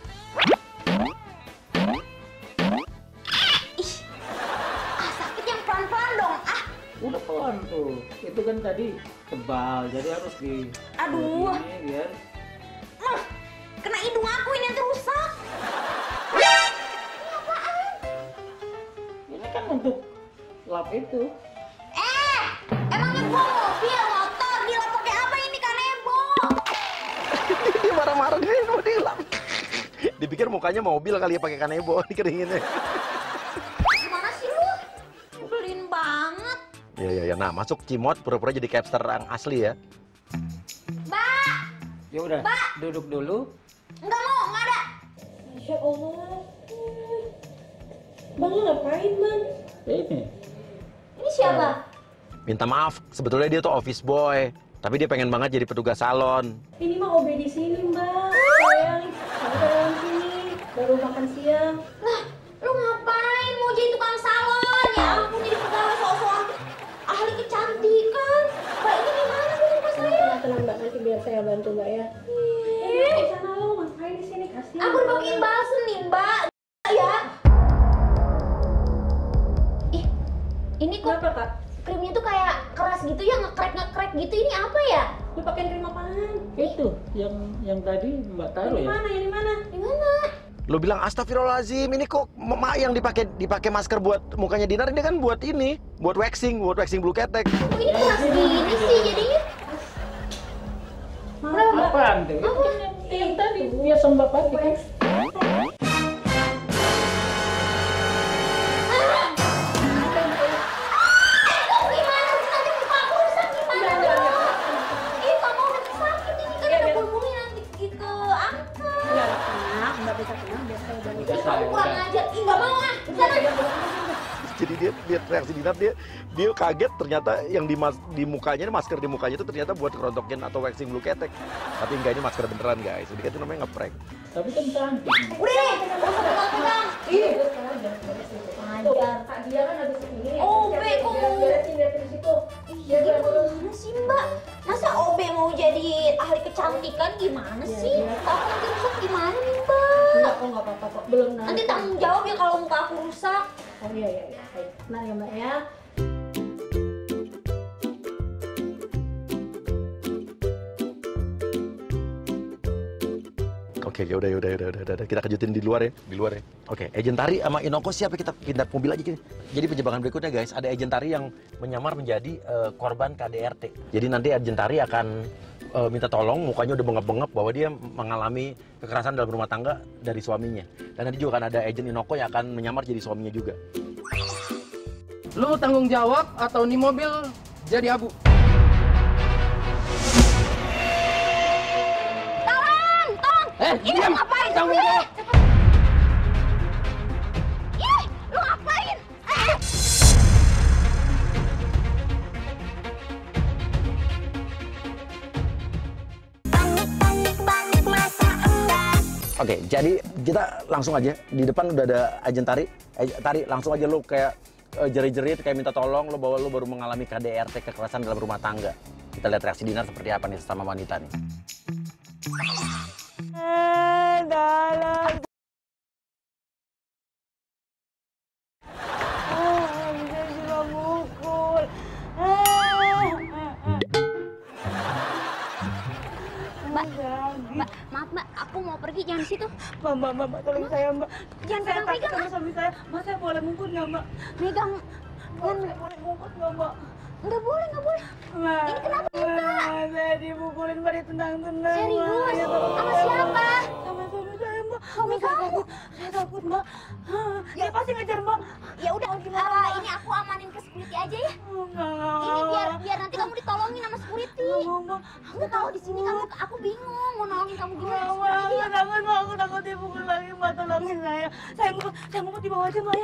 Speaker 6: Ih, ah sakit yang pelan-pelan dong. Ah,
Speaker 7: Udah pelan tuh. Itu kan tadi tebal, jadi harus di.
Speaker 6: Aduh.
Speaker 7: Ini biar.
Speaker 6: ah, kena hidung aku ini nanti rusak.
Speaker 7: Ini kan untuk lap itu.
Speaker 6: Eh, emangnya gua mobil, motor, gila pakai apa ini kanebo?
Speaker 3: Dia marah-marah dia mau dilap. Dipikir mukanya mobil kali ya pakai kanebo dikeringinnya.
Speaker 6: Gimana sih lu? Nyebelin banget.
Speaker 3: Ya ya ya. Nah, masuk cimot pura-pura jadi capster yang asli ya.
Speaker 6: Mbak,
Speaker 7: Ya udah,
Speaker 6: Mbak.
Speaker 7: duduk dulu.
Speaker 6: enggak mau, enggak ada.
Speaker 8: Masya Allah. Bang ngapain bang?
Speaker 7: Ini.
Speaker 6: Ini siapa?
Speaker 3: Minta maaf, sebetulnya dia tuh office boy, tapi dia pengen banget jadi petugas salon.
Speaker 8: Ini mah O B di sini mbak. Sayang, saya
Speaker 6: bikin balsem nih mbak. Ya. Ih, ini kok
Speaker 8: Kenapa, Kak?
Speaker 6: krimnya tuh kayak keras gitu ya, ngekrek-ngekrek gitu. Ini apa ya?
Speaker 8: Lu pakai krim apaan?
Speaker 7: Itu yang yang tadi Mbak taruh
Speaker 8: Di
Speaker 7: ya.
Speaker 8: mana? Yang di mana?
Speaker 6: Di mana?
Speaker 3: Lu bilang astagfirullahaladzim, ini kok mak yang dipakai dipakai masker buat mukanya Dinar ini kan buat ini, buat waxing, buat waxing bulu ketek.
Speaker 6: Kok ini keras gini sih jadinya?
Speaker 7: Apaan tuh? Itu kan yang, yang tadi biasa Mbak pakai kan.
Speaker 6: Gimana sih nanti muka aku rusak gimana dong? Ih, nggak mau nanti sakit ini kan ada pulbunya nanti gitu angkat.
Speaker 8: Enggak kena, enggak bisa kena, biasa udah
Speaker 6: Ih, kamu kurang ajar. Ih, nggak mau ah. Di sana.
Speaker 3: Jadi dia lihat reaksi Dinar, dia dia kaget ternyata yang di mas, di mukanya ini masker di mukanya itu ternyata buat kerontokin atau waxing bulu ketek. Tapi enggak, ini masker beneran guys. Jadi itu namanya ngeprank.
Speaker 7: Tapi kan cantik.
Speaker 6: Udah deh, nggak usah pegang-pegang. Ih,
Speaker 8: Ajar, Kak dia kan habis ini.
Speaker 6: Oh, Be, kok mau?
Speaker 8: Beresin dari situ.
Speaker 6: iya gimana sih mbak? Masa O B mau jadi ahli kecantikan gimana sih? Aku nanti rusak gimana nih mbak?
Speaker 8: Enggak, kok enggak apa-apa kok. Belum nanti.
Speaker 6: Nanti tanggung jawab ya kalau muka aku rusak.
Speaker 8: Oh iya iya iya. Baik. Nah ya Mbak ya.
Speaker 3: Oke, ya udah, ya udah, ya udah, ya udah, kita kejutin di luar ya, di luar ya. Oke, agent Tari sama Inoko siapa, kita pindah mobil aja gini. Jadi penjebakan berikutnya guys, ada agent Tari yang menyamar menjadi uh, korban K D R T. Jadi nanti agent Tari akan uh, minta tolong, mukanya udah bengep-bengep bahwa dia mengalami kekerasan dalam rumah tangga dari suaminya. Dan nanti juga akan ada agent Inoko yang akan menyamar jadi suaminya juga.
Speaker 1: Lu tanggung jawab atau nih mobil jadi abu?
Speaker 6: Eh, ini
Speaker 1: diam.
Speaker 6: lu ngapain?
Speaker 1: Tanggung jawab.
Speaker 6: Ih, lu ngapain? Eh.
Speaker 3: Oke, jadi kita langsung aja di depan udah ada agent Tari. Eh, Tari, langsung aja lu kayak uh, jerit-jerit kayak minta tolong lu bahwa lu baru mengalami K D R T, kekerasan dalam rumah tangga. Kita lihat reaksi Dinar seperti apa nih sesama wanita nih.
Speaker 8: Dalam. Ah, bisa juga mukul.
Speaker 6: Mbak, Mbak, maaf Mbak, aku mau pergi, jangan di situ.
Speaker 8: Mbak, Mbak, Mbak, Mbak, tolong saya Mbak.
Speaker 6: Jangan
Speaker 8: Saya takut
Speaker 6: pegang-pegang,
Speaker 8: sama suami saya. Mbak, saya boleh mukul nggak Mbak?
Speaker 6: Megang.
Speaker 8: Mbak, saya boleh mukul nggak Mbak?
Speaker 6: Nggak boleh, nggak boleh.
Speaker 8: Mbak,
Speaker 6: Ini kenapa nih, Mbak?
Speaker 8: Mbak, saya dipukulin Mbak, ditendang-tendang.
Speaker 6: Serius?
Speaker 8: Mbak.
Speaker 6: Sama siapa?
Speaker 8: Sama suami saya Mbak.
Speaker 6: Suami
Speaker 8: Mbak, saya
Speaker 6: kamu?
Speaker 8: takut. Saya takut Mbak. Ah, Dia pasti ngejar Mbak.
Speaker 6: Ya udah, uh, ini aku amanin ke security aja ya.
Speaker 8: Oh, nggak, nggak,
Speaker 6: Ini
Speaker 8: nggak.
Speaker 6: biar biar nanti kamu ditolongin sama security.
Speaker 8: Nggak mau Mbak.
Speaker 6: Aku tahu di sini kamu, aku bingung mau nolongin kamu gimana.
Speaker 8: Mbak, Mbak, aku takut Mbak, aku takut dipukul lagi Mbak, tolongin saya. Saya mau, saya mau di bawah aja Mbak ya.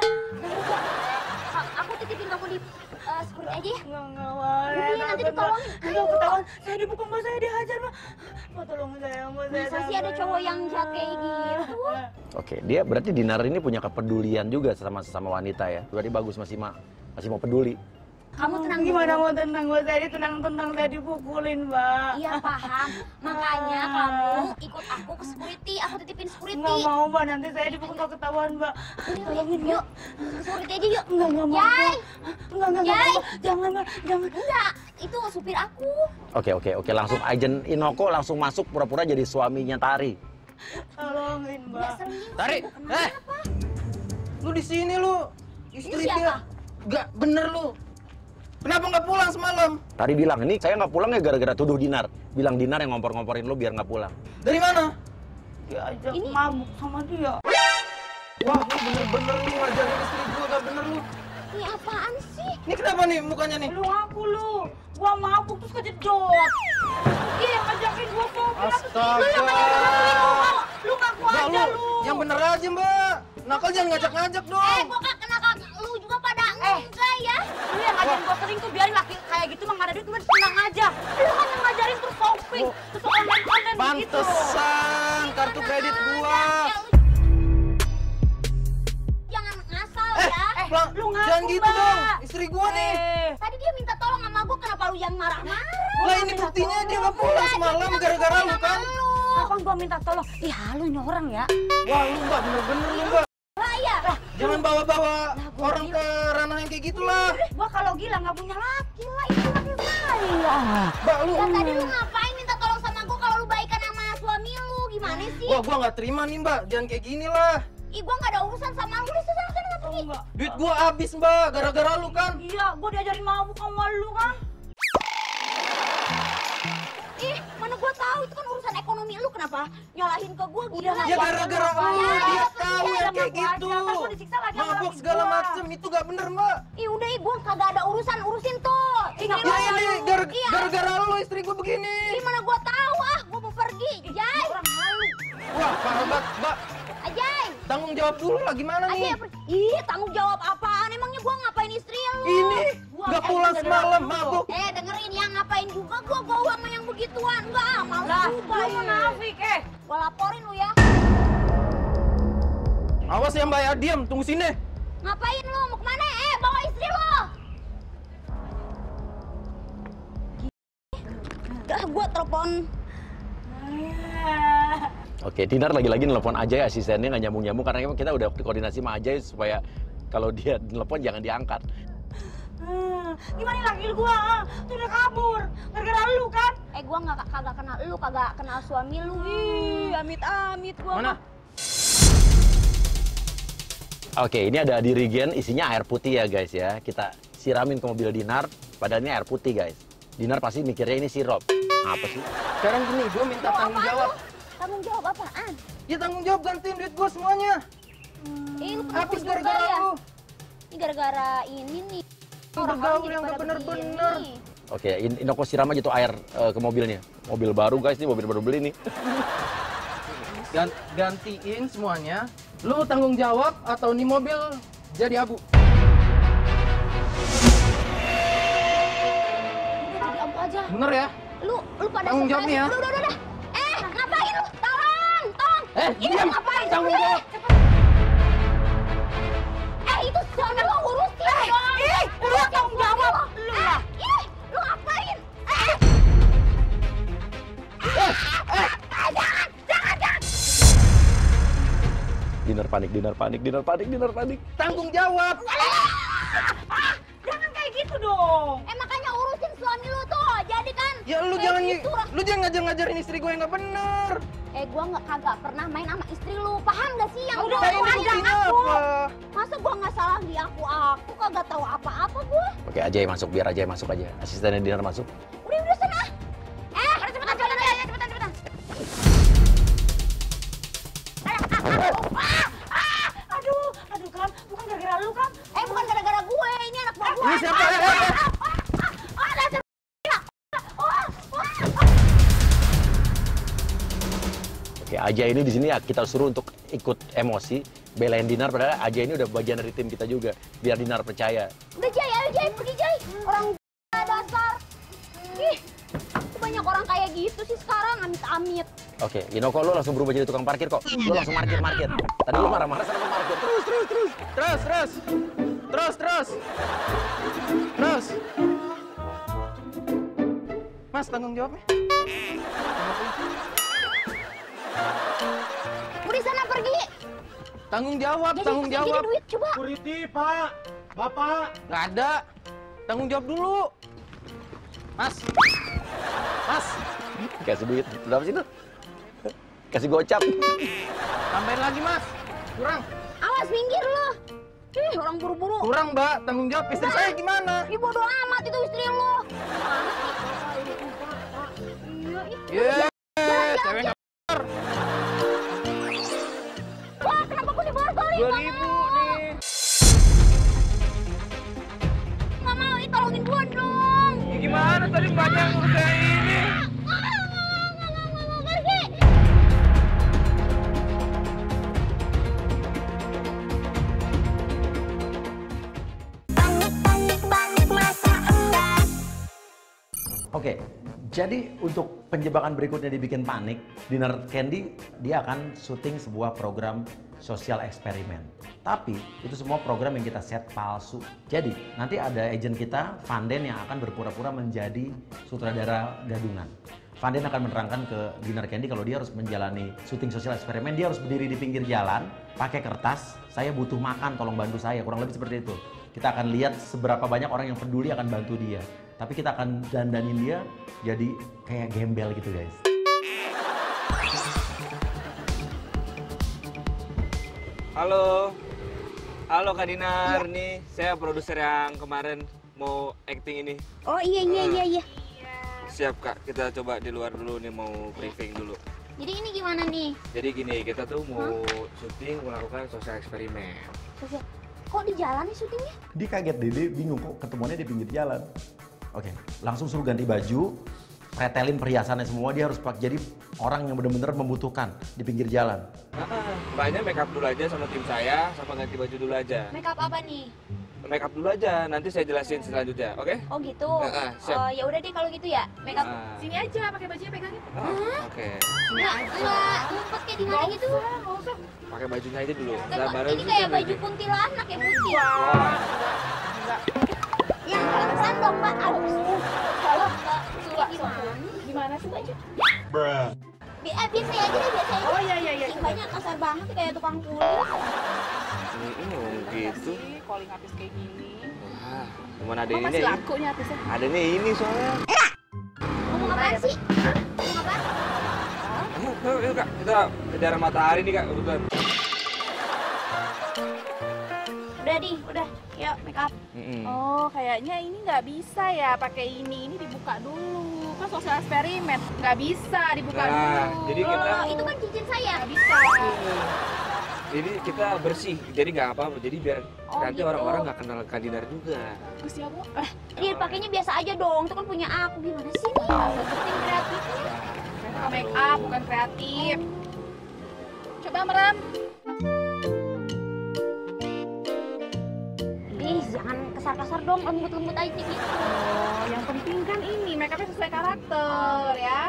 Speaker 6: A- Aku titipin kamu di uh, security aja ya.
Speaker 8: Nggak, nggak Mbak, saya
Speaker 6: Ini nanti
Speaker 8: takut Mbak.
Speaker 6: ditolongin.
Speaker 8: Nggak, aku takut. Saya dipukul Mbak, saya dihajar Mbak. Mbak, tolongin saya Mbak. Saya
Speaker 6: Masa sih ada
Speaker 8: takut.
Speaker 6: cowok yang jahat kayak gitu?
Speaker 3: Oke, dia berarti Dinar ini punya kepedulian juga sama sesama wanita ya. Berarti bagus, masih ma masih mau peduli.
Speaker 6: Kamu tenang
Speaker 8: Gimana
Speaker 6: dulu.
Speaker 8: mau tenang Mbak? Saya ditendang-tendang, saya dipukulin Mbak.
Speaker 6: Iya paham. Makanya kamu ikut aku ke security. Aku titipin security.
Speaker 8: Nggak mau Mbak, nanti saya dipukul kalau ketahuan Mbak.
Speaker 6: Tolongin yuk. Security aja yuk.
Speaker 8: Enggak, enggak mau.
Speaker 6: Yay.
Speaker 8: Enggak, enggak,
Speaker 6: Yay.
Speaker 8: enggak. Jangan Mbak, jangan.
Speaker 6: Enggak, itu supir aku.
Speaker 3: Oke, oke, oke. Langsung agent Inoko langsung masuk pura-pura jadi suaminya Tari.
Speaker 8: Tolongin Mbak.
Speaker 1: Tari, eh, lu di sini lu, istri
Speaker 6: Ini siapa?
Speaker 1: dia, nggak bener lu. Kenapa nggak pulang semalam?
Speaker 3: Tari bilang, ini saya nggak pulang ya gara-gara tuduh Dinar. Bilang Dinar yang ngompor-ngomporin lu biar nggak pulang.
Speaker 1: Dari mana?
Speaker 8: Diajak
Speaker 6: Ini-
Speaker 8: mabuk sama dia.
Speaker 1: Wah, lu bener-bener lu ngajarin istri gua, nggak bener lu.
Speaker 6: Ini apaan sih?
Speaker 1: Ini kenapa nih mukanya nih?
Speaker 8: Lu aku lu. Gua mabuk terus kejedot. Dia yang ngajakin gua kopi.
Speaker 1: Astaga.
Speaker 8: Lu yang ngajakin aku. Lu ngaku
Speaker 1: Mbak,
Speaker 8: aja
Speaker 1: lu,
Speaker 8: lu.
Speaker 1: yang bener aja mbak. Nakal jangan ngajak-ngajak
Speaker 6: Eh,
Speaker 1: dong.
Speaker 6: kok gak kena kak? Lu juga pada enggak ya?
Speaker 8: Lu yang ngajarin gua sering tuh biarin laki kayak gitu mah nggak ada duit, mah tenang aja. Lu kan yang ngajarin terus shopping, terus online-online begitu.
Speaker 1: Pantesan kartu kredit gua.
Speaker 6: Jangan ngasal
Speaker 1: Eh,
Speaker 6: ya.
Speaker 1: eh, Bang,
Speaker 8: lu ngaku,
Speaker 1: jangan gitu
Speaker 8: Mbak.
Speaker 1: dong. Istri gua nih.
Speaker 8: Eh,
Speaker 6: Tadi dia minta tolong sama gua, kenapa lu yang marah-marah?
Speaker 1: Lah ini buktinya dia nggak pulang semalam gara-gara lu kan.
Speaker 6: Lu.
Speaker 8: Kapan gua minta tolong? Ih, halu ini orang ya.
Speaker 9: Wah, lu Mbak, bener-bener lu Mbak.
Speaker 6: Lah iya.
Speaker 9: Jangan bawa-bawa orang ke ranah yang kayak gitulah.
Speaker 8: Gua kalau gila nggak punya laki lah, itu laki saya.
Speaker 9: Mbak, lu.
Speaker 6: Lah tadi lu ngapain minta tolong sama gua kalau lu baikan sama suami lu? Gimana sih?
Speaker 9: Wah, gua nggak terima nih Mbak, jangan kayak gini lah.
Speaker 6: Ih, gua nggak ada urusan sama lu. Udah sana sana nggak pergi.
Speaker 9: Duit gua habis Mbak, gara-gara lu kan.
Speaker 8: Iya, gua diajarin mabuk sama lu kan.
Speaker 6: Ih, mana gua tahu itu kan urusan ekonomi lu, kenapa nyalahin ke gua gila?
Speaker 9: Ya gara-gara lu, dia tahu yang kayak gitu.
Speaker 8: Gua disiksa lagi sama
Speaker 9: Mabuk
Speaker 8: laki
Speaker 9: segala
Speaker 8: gua.
Speaker 9: macem, itu gak bener Mbak.
Speaker 6: Ih, udah ih, gua kagak ada urusan, urusin tuh.
Speaker 8: Ih,
Speaker 6: Istri
Speaker 8: nggak
Speaker 6: lu.
Speaker 9: Ya ini gara-
Speaker 6: Iya.
Speaker 9: gara-gara lu istri gua begini.
Speaker 6: Ih, mana gua tahu ah, gua mau pergi. Jai.
Speaker 8: Orang halu.
Speaker 9: Wah, parah banget Mbak.
Speaker 6: Ajay.
Speaker 9: Tanggung jawab dulu lah, gimana
Speaker 6: Ajay,
Speaker 9: nih?
Speaker 6: apa- ih, tanggung jawab apaan? Emangnya gua ngapain istri lu?
Speaker 9: Ini
Speaker 6: Gua
Speaker 9: gak
Speaker 6: eh,
Speaker 9: pulang
Speaker 6: dengerin
Speaker 9: semalam,
Speaker 6: dulu.
Speaker 9: mabuk.
Speaker 6: Eh, dengerin yang ngapain juga gua gua sama yang begituan. Enggak, mau
Speaker 8: Lah,
Speaker 6: juga.
Speaker 8: lu
Speaker 6: ih.
Speaker 8: munafik eh.
Speaker 6: Gua laporin lu ya.
Speaker 9: Awas ya Mbak ya, diam, tunggu sini.
Speaker 6: Ngapain lu? Mau kemana? Eh, bawa istri lu. Dah, gua telepon.
Speaker 3: Oke, Dinar lagi-lagi nelpon Ajay, asistennya nggak nyambung-nyambung karena emang kita udah koordinasi sama Ajay supaya kalau dia nelpon jangan diangkat.
Speaker 8: Hmm, gimana laki gua? ah? Tuh udah kabur. Gara-gara lu kan?
Speaker 6: Eh, gua nggak kagak kenal lu, kagak kenal suami lu. Ih, amit-amit gua.
Speaker 9: Mana?
Speaker 3: Oke, ini ada dirigen isinya air putih ya guys ya. Kita siramin ke mobil Dinar, padahal ini air putih guys. Dinar pasti mikirnya ini sirup. Apa sih?
Speaker 9: Sekarang gini, gua minta
Speaker 6: Mau
Speaker 9: tanggung
Speaker 6: apaan
Speaker 9: jawab.
Speaker 6: lu? Tanggung jawab apaan?
Speaker 9: Ya tanggung jawab, gantiin duit gua semuanya.
Speaker 6: Eh, lu penipu
Speaker 9: Habis
Speaker 6: juga
Speaker 9: gara-gara
Speaker 6: ya?
Speaker 9: lu.
Speaker 6: Ini gara-gara ini nih.
Speaker 9: Lu
Speaker 6: Orang-orang
Speaker 9: bergaul
Speaker 6: jadi
Speaker 9: yang
Speaker 6: pada
Speaker 9: gak bener-bener.
Speaker 6: begini.
Speaker 3: Oke, In- Inoko siram aja tuh air eh, ke mobilnya. Mobil baru guys, ini mobil baru beli nih.
Speaker 9: Gan- gantiin semuanya. Lu tanggung jawab atau nih mobil jadi abu.
Speaker 6: Udah jadi abu aja.
Speaker 9: Bener ya?
Speaker 6: Lu lu pada
Speaker 9: Tanggung
Speaker 6: stres.
Speaker 9: jawab nih ya.
Speaker 6: Udah, udah, udah, udah. Eh, ngapain lu? Tolong, tolong.
Speaker 9: Eh,
Speaker 6: Ini
Speaker 9: diam.
Speaker 6: lu ngapain?
Speaker 9: Tanggung
Speaker 6: Cepet.
Speaker 9: jawab.
Speaker 6: Cepet. Eh, itu suami lu urusin dong.
Speaker 8: ih, lu
Speaker 6: Urusin
Speaker 8: tanggung
Speaker 6: suami
Speaker 8: jawab.
Speaker 6: lu.
Speaker 8: Lu
Speaker 6: Eh,
Speaker 8: lah.
Speaker 6: ih, lu ngapain? Eh. Jangan, jangan, jangan.
Speaker 3: Dinar panik, Dinar panik, Dinar panik, Dinar panik.
Speaker 9: Tanggung jawab.
Speaker 8: Jangan kayak gitu dong.
Speaker 6: Eh, makanya urusin suami lu tuh. Jadi kan
Speaker 9: Ya lu
Speaker 6: kayak
Speaker 9: jangan
Speaker 6: gitu, Ra.
Speaker 9: lu jangan ngajar-ngajarin istri gue yang gak bener.
Speaker 6: Eh, gua nggak kagak pernah main sama istri lu. Paham gak sih yang
Speaker 8: Udah,
Speaker 6: gua
Speaker 9: Saya ini
Speaker 6: aja
Speaker 9: buktinya
Speaker 6: aku?
Speaker 9: apa?
Speaker 6: Masa gua nggak salah di aku? Aku kagak tahu apa-apa gua.
Speaker 3: Oke, Ajay masuk, biar Ajay masuk aja. Asistennya Dinar masuk.
Speaker 6: Udah, udah sana. Eh, cepetan, cepetan, ya, cepetan, cepetan.
Speaker 8: Ah, ah, aduh, aduh kan, bukan gara-gara lu kan?
Speaker 6: Eh, bukan gara-gara gue, ini anak buah gue.
Speaker 9: Ini siapa? Eh, eh, eh.
Speaker 6: Oh, dasar gila. Oh, oh, oh.
Speaker 3: Oke, Ajay ini di sini ya kita suruh untuk ikut emosi, belain Dinar, padahal Ajay ini udah bagian dari tim kita juga, biar Dinar percaya.
Speaker 6: Udah, Jay, ayo Jay, pergi Jay. Orang dasar. Ih, banyak orang kayak gitu sih sekarang, amit-amit.
Speaker 3: Oke, Inoko lu langsung berubah jadi tukang parkir kok. Lu langsung markir, markir. Tadi lu marah-marah sama parkir. Terus, terus, terus.
Speaker 9: Terus, terus. Terus, terus. Terus. Mas, tanggung jawabnya.
Speaker 6: Udah sana pergi.
Speaker 9: Tanggung jawab,
Speaker 6: Jadi,
Speaker 9: tanggung
Speaker 6: kasih
Speaker 9: jawab.
Speaker 6: duit, coba.
Speaker 5: Security, Pak. Bapak.
Speaker 9: Nggak ada. Tanggung jawab dulu. Mas. Mas.
Speaker 3: Kasih duit. Berapa sih itu? Kasih gocap.
Speaker 9: Tambahin lagi, Mas. Kurang.
Speaker 6: Awas, minggir lu. Ih, orang buru-buru.
Speaker 9: Kurang, Mbak. Tanggung jawab. Istri saya gimana?
Speaker 6: Ih, bodo amat itu istri lu.
Speaker 9: Iya. Cewek nggak bener.
Speaker 6: Wah, kenapa gue diborgol
Speaker 9: Dua ribu nih.
Speaker 6: Nggak mau, ih, tolongin gue dong.
Speaker 9: Ya, gimana tadi banyak ngurus saya ini?
Speaker 6: Pergi.
Speaker 3: Oke, Jadi untuk penjebakan berikutnya dibikin panik, Dinar Candy dia akan syuting sebuah program sosial eksperimen. Tapi itu semua program yang kita set palsu. Jadi nanti ada agent kita, Vanden, yang akan berpura-pura menjadi sutradara gadungan. Vanden akan menerangkan ke Dinar Candy kalau dia harus menjalani syuting sosial eksperimen, dia harus berdiri di pinggir jalan, pakai kertas, saya butuh makan, tolong bantu saya, kurang lebih seperti itu. Kita akan lihat seberapa banyak orang yang peduli akan bantu dia. Tapi kita akan dandanin dia jadi kayak gembel gitu guys.
Speaker 10: Halo, halo Kak Dinar, ya. Nih saya produser yang kemarin mau acting ini.
Speaker 6: Oh iya iya iya iya.
Speaker 10: Siap Kak, kita coba di luar dulu nih, mau briefing dulu.
Speaker 6: Jadi ini gimana nih?
Speaker 10: Jadi gini, kita tuh mau huh? syuting melakukan sosial eksperimen.
Speaker 6: Sosial? Kok di jalan nih syutingnya?
Speaker 3: Dia kaget deh, dia bingung kok ketemuannya di pinggir jalan. Oke, langsung suruh ganti baju, pretelin perhiasannya semua, dia harus pakai jadi orang yang benar-benar membutuhkan di pinggir jalan.
Speaker 10: Nah, mbaknya make up dulu aja sama tim saya, sama ganti baju dulu aja.
Speaker 6: Make up apa nih?
Speaker 10: Make up dulu aja, nanti saya jelasin selanjutnya, oke? Okay?
Speaker 6: Oh gitu.
Speaker 10: Nah,
Speaker 6: oh ya udah deh kalau gitu ya. Make up
Speaker 10: nah.
Speaker 6: Sini aja, pakai bajunya pegangin.
Speaker 10: Oh, oke. Okay.
Speaker 6: Enggak, enggak, ngumpet kayak di mana gitu.
Speaker 10: Enggak usah. Pakai bajunya aja dulu.
Speaker 6: Nah, baru ini kayak baju kuntilanak kayak putih.
Speaker 10: Wah.
Speaker 6: Yang pingsan dong, Mbak. Aduh. Kalau Mbak,
Speaker 8: gimana? Gimana sih baju?
Speaker 6: Bruh. Bi eh, biasa aja deh, biasa aja.
Speaker 8: Oh iya iya iya.
Speaker 6: Mbaknya kasar banget kayak tukang kulit.
Speaker 10: Ini ini gitu.
Speaker 8: Calling artis kayak gini.
Speaker 10: Wah, cuman ada
Speaker 8: oh,
Speaker 10: ini.
Speaker 8: Masih laku nih artisnya.
Speaker 10: Ada nih ini soalnya.
Speaker 6: Ngomong apaan sih? Ngomong apaan?
Speaker 10: Yuk, yuk, yuk Kak, kita kejar matahari nih Kak, kebetulan.
Speaker 6: Udah di, udah. Yuk, make up.
Speaker 10: Mm-hmm.
Speaker 8: Oh, kayaknya ini nggak bisa ya pakai ini. Ini dibuka dulu. Kan sosial eksperimen. Nggak bisa dibuka
Speaker 10: Nah,
Speaker 8: dulu.
Speaker 10: jadi kita...
Speaker 6: Oh, itu kan cincin saya.
Speaker 8: Nggak bisa.
Speaker 10: Jadi kita bersih, jadi nggak apa-apa. Jadi biar
Speaker 6: Oh,
Speaker 10: nanti
Speaker 6: gitu.
Speaker 10: orang-orang nggak kenal Kak Dinar juga.
Speaker 8: Bagus ya, Bu. Eh,
Speaker 6: Dia pakainya biasa aja dong. Itu kan punya aku. Gimana sih nih? Syuting kreatifnya.
Speaker 8: suka make up, bukan kreatif. Coba merem.
Speaker 6: Ih, jangan kasar-kasar dong. Lembut-lembut aja gitu.
Speaker 8: Oh, yang penting kan ini make upnya sesuai karakter ya.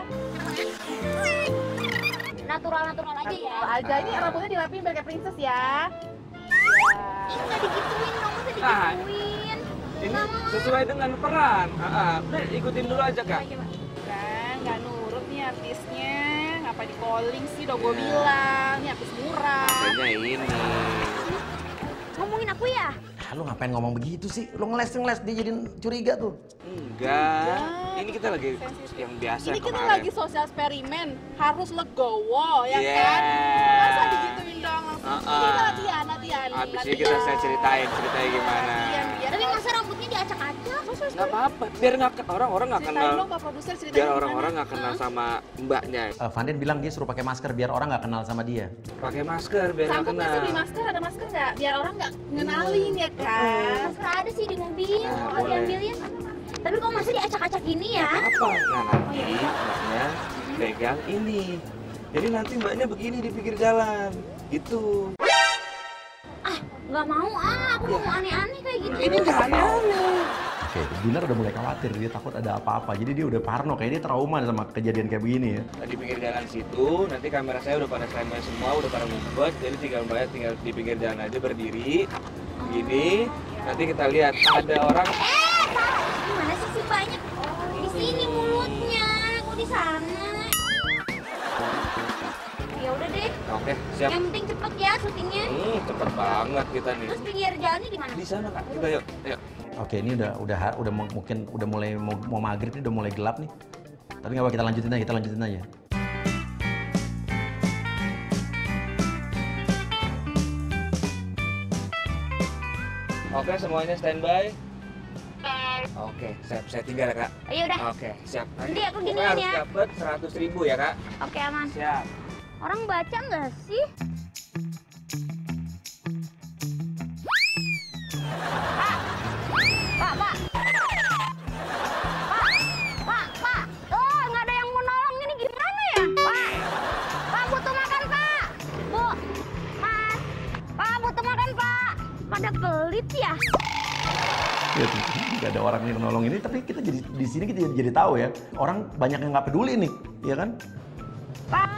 Speaker 6: Natural-natural aja ya.
Speaker 8: Natural aja. Ini rambutnya dirapiin biar kayak princess ya.
Speaker 6: Ih, nggak digituin dong. Masa
Speaker 10: Ah.
Speaker 6: digituin?
Speaker 10: Ini
Speaker 6: Nggak mau.
Speaker 10: sesuai dengan peran. Ah, ah. Udah ikutin dulu aja Kak.
Speaker 8: Kan nggak nurut nih artisnya. Ngapa di calling sih? Udah gue bilang. Ini artis murah.
Speaker 10: Kayaknya ini.
Speaker 6: Ngomongin aku ya?
Speaker 3: Ah, lu ngapain ngomong begitu sih? Lu ngeles-ngeles dia jadiin curiga tuh.
Speaker 10: Enggak. Ini kita lagi yang biasa
Speaker 8: Ini kita
Speaker 10: kemarin.
Speaker 8: lagi sosial eksperimen. Harus legowo ya
Speaker 10: Yeah.
Speaker 8: kan? Masa digituin dong langsung.
Speaker 10: Uh-uh.
Speaker 8: Ini latihan, latihan.
Speaker 10: Habis ini kita saya ceritain ceritanya gimana.
Speaker 8: Latihan biar
Speaker 6: Tapi masa rambutnya diacak-acak?
Speaker 10: Nggak apa-apa. Biar nggak ke- orang-orang nggak
Speaker 8: ceritain
Speaker 10: kenal.
Speaker 8: dong Pak Produser, ceritain
Speaker 10: Biar
Speaker 8: gimana.
Speaker 10: orang-orang nggak kenal sama mbaknya.
Speaker 3: Uh, Vanden bilang dia suruh pakai masker biar orang nggak kenal sama dia.
Speaker 10: Pakai masker biar nggak
Speaker 8: Sanggup nggak sih
Speaker 10: kenal.
Speaker 8: beli masker? Ada masker nggak? Biar orang nggak ngenalin ya kan?
Speaker 6: Masker ada sih di mobil.
Speaker 10: Nah,
Speaker 6: Kalau
Speaker 10: boleh.
Speaker 6: diambilin. Tapi kok masih diacak-acak gini ya?
Speaker 10: Apa? Nah nanti mbaknya pegang ini. Jadi nanti mbaknya begini di pinggir jalan. Gitu.
Speaker 6: Ah, nggak mau ah. Aku nggak mau aneh-aneh kayak gitu.
Speaker 10: Ini nggak aneh-aneh.
Speaker 3: Oke, Dinar udah mulai khawatir, dia takut ada apa-apa. Jadi dia udah parno, kayak dia trauma sama kejadian kayak begini ya.
Speaker 10: Di pinggir jalan situ, nanti kamera saya udah pada standby semua, udah pada ngumpet. Jadi tinggal mbaknya tinggal di pinggir jalan aja berdiri. Gini, nanti kita lihat ada orang.
Speaker 6: Eh, gimana sih sih banyak? Di sini mulutnya, kok di sana? Ya udah deh.
Speaker 10: Oke, siap.
Speaker 6: Yang penting cepet ya syutingnya.
Speaker 10: Hmm, cepet banget kita nih.
Speaker 6: Terus pinggir jalannya di mana?
Speaker 10: Di sana Kak, kita yuk, yuk.
Speaker 3: Oke, ini udah udah udah mau- mungkin udah mulai mau, mau maghrib nih, udah mulai gelap nih. Tapi nggak apa, kita lanjutin aja, kita lanjutin aja.
Speaker 10: Oke, semuanya standby. Oke, siap. Saya tinggal ya Kak.
Speaker 6: Ayo udah.
Speaker 10: Oke, siap.
Speaker 6: Nanti aku
Speaker 10: Pokoknya
Speaker 6: giniin
Speaker 10: harus
Speaker 6: ya.
Speaker 10: dapet seratus ribu ya Kak.
Speaker 6: Oke aman.
Speaker 10: Siap.
Speaker 6: Orang baca nggak sih? Pak, Pak, Pak, Pak, Pak, oh nggak ada yang mau nolong ini gimana ya? Pak, Pak butuh makan Pak, Bu, Mas, Pak butuh makan Pak, pada pelit ya?
Speaker 3: Lihat. nggak ada orang yang nolong ini, tapi kita jadi di sini kita jadi, jadi tahu ya, orang banyak yang nggak peduli nih, ya kan?
Speaker 2: Pak.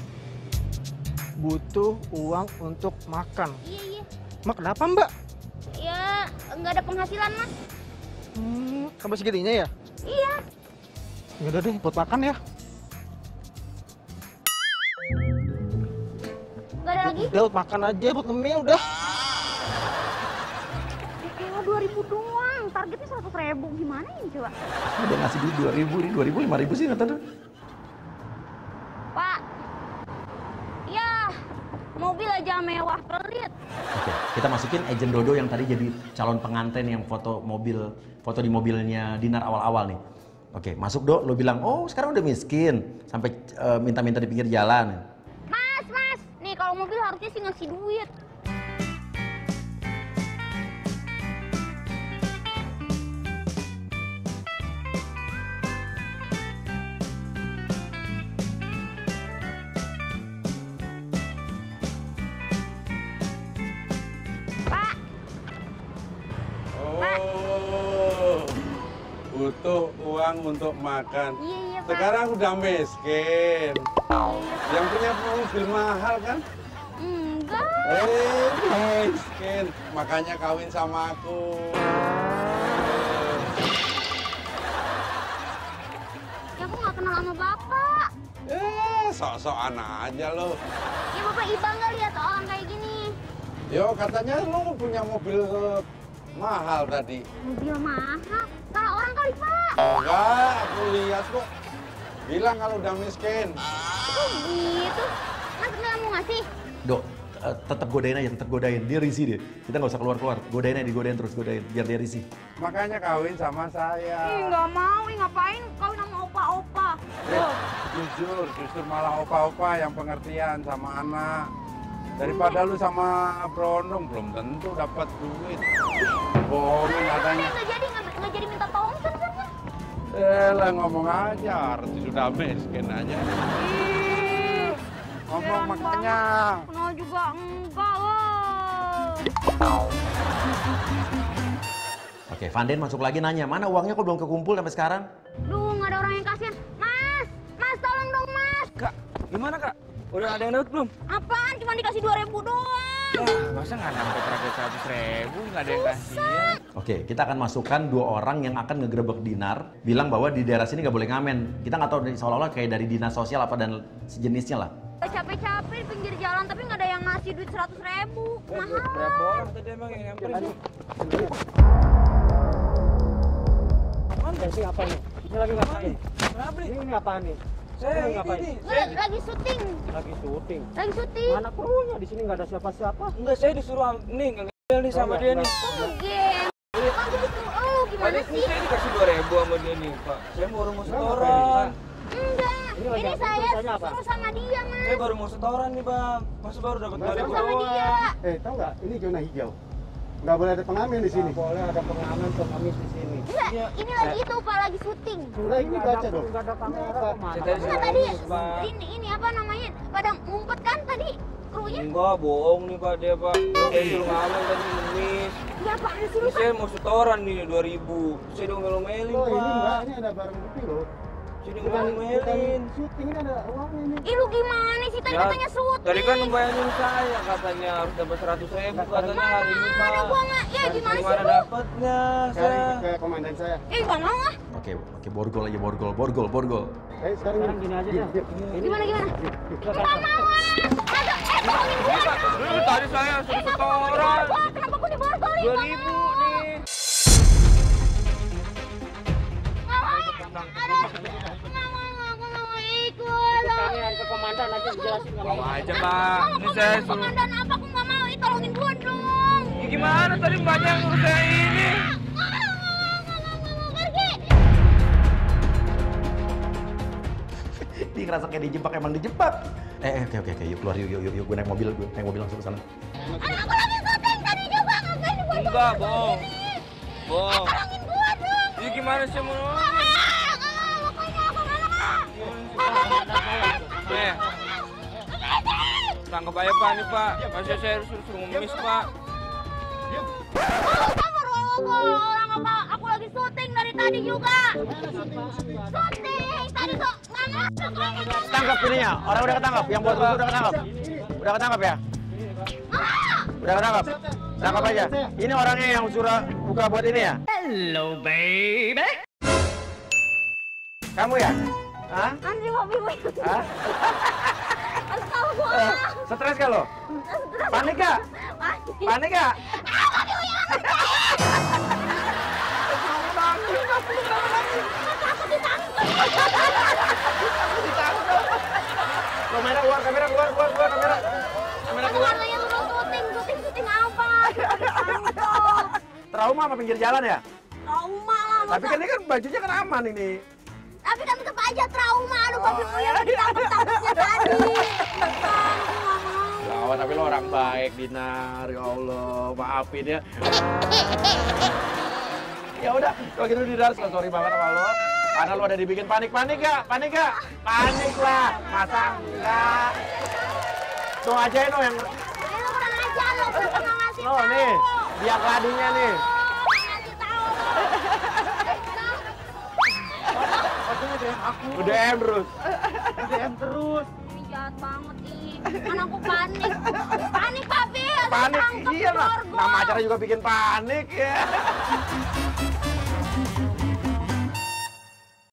Speaker 11: Butuh uang untuk makan.
Speaker 2: Iya, iya.
Speaker 11: Mak, kenapa Mbak?
Speaker 2: Ya, nggak ada penghasilan, Mas.
Speaker 11: Hmm, sampai segininya ya?
Speaker 2: Iya.
Speaker 11: Ya udah deh, buat makan ya.
Speaker 2: Nggak ada lagi?
Speaker 11: Udah, buat makan aja, buat ngemil udah.
Speaker 2: Ya, dua ribu doang. Targetnya seratus ribu. Gimana ini coba?
Speaker 3: Dia ngasih duit dua ribu, ini dua ribu, lima ribu sih nggak tahu.
Speaker 2: Pak. Ya, mobil aja mewah pelit.
Speaker 3: Oke, kita masukin agent Dodo yang tadi jadi calon pengantin yang foto mobil, foto di mobilnya Dinar awal-awal nih. Oke, masuk Dok, lo bilang, oh sekarang udah miskin, sampai uh, minta-minta di pinggir jalan.
Speaker 2: Mas, mas, nih kalau mobil harusnya sih ngasih duit.
Speaker 5: Butuh uang untuk makan.
Speaker 2: Iya, iya, Pak.
Speaker 5: Sekarang udah miskin. Yang punya mobil mahal kan?
Speaker 2: Enggak.
Speaker 5: Eh, miskin. Makanya kawin sama aku.
Speaker 2: Ya aku nggak kenal sama Bapak.
Speaker 5: Eh, sok-sokan aja lo.
Speaker 2: Ya Bapak iba nggak lihat orang kayak gini.
Speaker 5: Yo, katanya lo punya mobil mahal tadi.
Speaker 2: Mobil mahal? Salah orang kali, Pak.
Speaker 5: Enggak, aku lihat kok. Bilang kalau udah miskin.
Speaker 2: Kok gitu? Mas nggak mau ngasih?
Speaker 3: Dok, uh, tetap godain aja, tetap godain. Dia risih dia. Kita nggak usah keluar-keluar. Godain aja, digodain terus, godain. Biar dia risih.
Speaker 5: Makanya kawin sama saya.
Speaker 2: Ih, nggak mau. Ih, ngapain kawin sama opa-opa?
Speaker 5: Eh, jujur, justru malah opa-opa yang pengertian sama anak. Daripada lu sama Brondong, belum tentu dapat duit. Bohongin katanya.
Speaker 2: Nggak jadi, nggak jadi minta tolong kan, kan?
Speaker 5: Eh lah ngomong aja, arti sudah miskin aja. Ngomong makanya.
Speaker 2: Kenal juga enggak loh.
Speaker 3: Oke, Vanden masuk lagi nanya, mana uangnya kok belum kekumpul sampai sekarang?
Speaker 2: Duh, nggak ada orang yang kasihan. Mas, Mas tolong dong Mas.
Speaker 10: Kak, gimana Kak? Udah ada yang dapat belum?
Speaker 2: Apaan? Cuma dikasih dua ribu doang.
Speaker 10: Ya, masa nggak sampai target seratus ribu, nggak ada yang kasihan.
Speaker 3: Oke, kita akan masukkan dua orang yang akan ngegerebek Dinar, bilang bahwa di daerah sini nggak boleh ngamen. Kita nggak tahu seolah-olah kayak dari dinas sosial apa dan sejenisnya lah.
Speaker 2: Capek-capek di pinggir jalan tapi nggak ada yang ngasih duit seratus ribu. Mahal.
Speaker 10: Berapa orang tadi emang yang nyamperin?
Speaker 11: Mana sih apa nih? Ini lagi ngapain? Ini ngapain nih?
Speaker 10: Saya ini
Speaker 11: ngapain?
Speaker 10: nih.
Speaker 2: Nggak, lagi syuting.
Speaker 11: Lagi syuting.
Speaker 2: Lagi syuting.
Speaker 11: Mana krunya? Di sini nggak ada siapa-siapa.
Speaker 10: Enggak, saya disuruh nih nge nih sama dia nih.
Speaker 2: Oh, game. Kan gue disuruh oh gimana
Speaker 10: Tadi
Speaker 2: sih?
Speaker 10: saya dikasih dua ribu sama dia nih, Pak. Saya baru mau setoran.
Speaker 2: Enggak.
Speaker 11: Ini
Speaker 2: Ini,
Speaker 11: lagi-
Speaker 2: saya
Speaker 11: urusannya apa?
Speaker 2: suruh sama dia, Mas.
Speaker 10: Saya baru mau setoran nih, Bang. Masa baru dapat dua ribu
Speaker 2: Sama dia.
Speaker 10: doang?
Speaker 12: Eh, tahu nggak? Ini zona hijau. Nggak boleh ada pengamen di sini.
Speaker 11: Nggak boleh ada pengamen pengamis di sini.
Speaker 2: Enggak, ini lagi itu Pak lagi syuting.
Speaker 12: Sudah ini baca dong.
Speaker 11: Nggak ada kamera.
Speaker 12: Apa?
Speaker 11: Mana?
Speaker 10: Saya tadi
Speaker 2: Enggak
Speaker 10: suruh
Speaker 2: tadi
Speaker 10: ngurus, Pak.
Speaker 2: ini ini apa namanya? Pada ngumpet kan tadi krunya.
Speaker 10: Enggak, bohong nih, Pak, dia, Pak. Saya suruh ngamen tadi ngemis.
Speaker 2: Ya Pak, sih
Speaker 10: Ini
Speaker 2: Pak.
Speaker 10: saya mau setoran nih dua ribu. Saya diomelin-omelin,
Speaker 12: Oh, ini enggak.
Speaker 10: Pak.
Speaker 12: Ini ada barang bukti loh.
Speaker 10: Saya
Speaker 12: Bukan, bukan
Speaker 10: diomelin.
Speaker 12: syuting, ini ada uangnya ini.
Speaker 2: Ih lu gimana sih tadi
Speaker 10: Ya,
Speaker 2: katanya syuting?
Speaker 10: Tadi kan ngebayangin saya katanya harus dapat seratus ribu katanya hari ini, Pak.
Speaker 2: Mana gua nggak? Ya gimana sih
Speaker 10: Gimana
Speaker 2: lu?
Speaker 10: dapatnya?
Speaker 12: Sekarang
Speaker 10: Saya
Speaker 12: ke komandan saya.
Speaker 2: Eh nggak mau ah.
Speaker 3: Oke, oke, borgol aja, borgol, borgol, borgol.
Speaker 12: Eh, sekarang
Speaker 11: Sekarang gini aja dah. Ini
Speaker 2: Gimana gimana?
Speaker 11: Kita
Speaker 2: Nggak mau ah. Ada eh tolongin gua dong.
Speaker 10: Dulu tadi saya
Speaker 2: Eh
Speaker 10: suruh
Speaker 2: kenapa gua
Speaker 10: setoran
Speaker 2: diborgol? Kenapa gua diborgolin?
Speaker 10: dua
Speaker 2: Nggak
Speaker 10: ribu
Speaker 2: mau.
Speaker 10: nih.
Speaker 2: Nggak mau. Aduh. Nggak mau, nggak mau, nggak mau ikut.
Speaker 11: Kalian ke komandan aja dijelasin nggak
Speaker 10: Mau
Speaker 11: mau.
Speaker 10: aja, Pak. Ini saya suruh.
Speaker 2: Komandan apa? Aku nggak mau. Ih tolongin gua dong.
Speaker 10: Ya, gimana tadi mbaknya yang ngurus saya ini?
Speaker 3: Dia ngerasa kayak dijebak, emang dijebak. Eh, eh, oke, oke, oke, yuk keluar, yuk, yuk, yuk, yuk, gue naik mobil, gue naik mobil langsung ke sana.
Speaker 2: Aduh, aku lagi syuting tadi juga ngapain diborgolin?
Speaker 10: Enggak, bohong. Bohong.
Speaker 2: Tolongin gua dong.
Speaker 10: Ya gimana sih mau?
Speaker 2: Ah, nggak mau. Pokoknya aku nggak mau.
Speaker 10: Eh, tangkap aja, Pak, nih, Pak. Masa saya harus suruh ngemis, Pak.
Speaker 2: Oh, sama Rogo, orang
Speaker 6: mau. Aku lagi syuting dari tadi juga. Syuting tadi kok nggak masuk.
Speaker 3: Tangkap ininya. Orang udah ketangkap. Yang buat rusuh udah ketangkap. Udah ketangkap ya? Udah ketangkap. Tangkap aja. Ini orangnya yang suruh buka buat ini ya?
Speaker 4: Hello, baby.
Speaker 3: Kamu ya? Hah?
Speaker 6: Andri mobil gue.
Speaker 3: Hah?
Speaker 6: Harus tahu gua.
Speaker 3: Eh, stres gak lo? Panik gak? Panik gak? Kamera keluar, kamera keluar, keluar, keluar, kamera. Kamera keluar.
Speaker 6: Katanya suruh syuting, syuting, syuting apa?
Speaker 3: Trauma apa pinggir jalan ya?
Speaker 6: Trauma lah.
Speaker 3: Tapi kan ini kan bajunya kan aman ini.
Speaker 6: Tapi kan tetap aja trauma. Aduh, babi yang ditangkap-tangkapnya tadi.
Speaker 3: Lawan, tapi lo orang baik, Dinar. Ya Allah, maafin ya. Ya udah, kalau gitu Dinar, sorry banget sama lo. Karena lo ada dibikin panik-panik gak? Panik gak? Panik lah, masa enggak? Tuh aja no yang...
Speaker 6: Ini lo kurang ajar lo, kenapa nggak ngasih
Speaker 3: Oh
Speaker 6: tahu?
Speaker 3: nih, biar keladinya nih.
Speaker 6: Ngasih tahu lo.
Speaker 3: U D M terus.
Speaker 11: U D M terus.
Speaker 6: Ini jahat banget ih. Kan aku panik. Panik papi.
Speaker 3: Panik, iya lah. Nama acara juga bikin panik ya.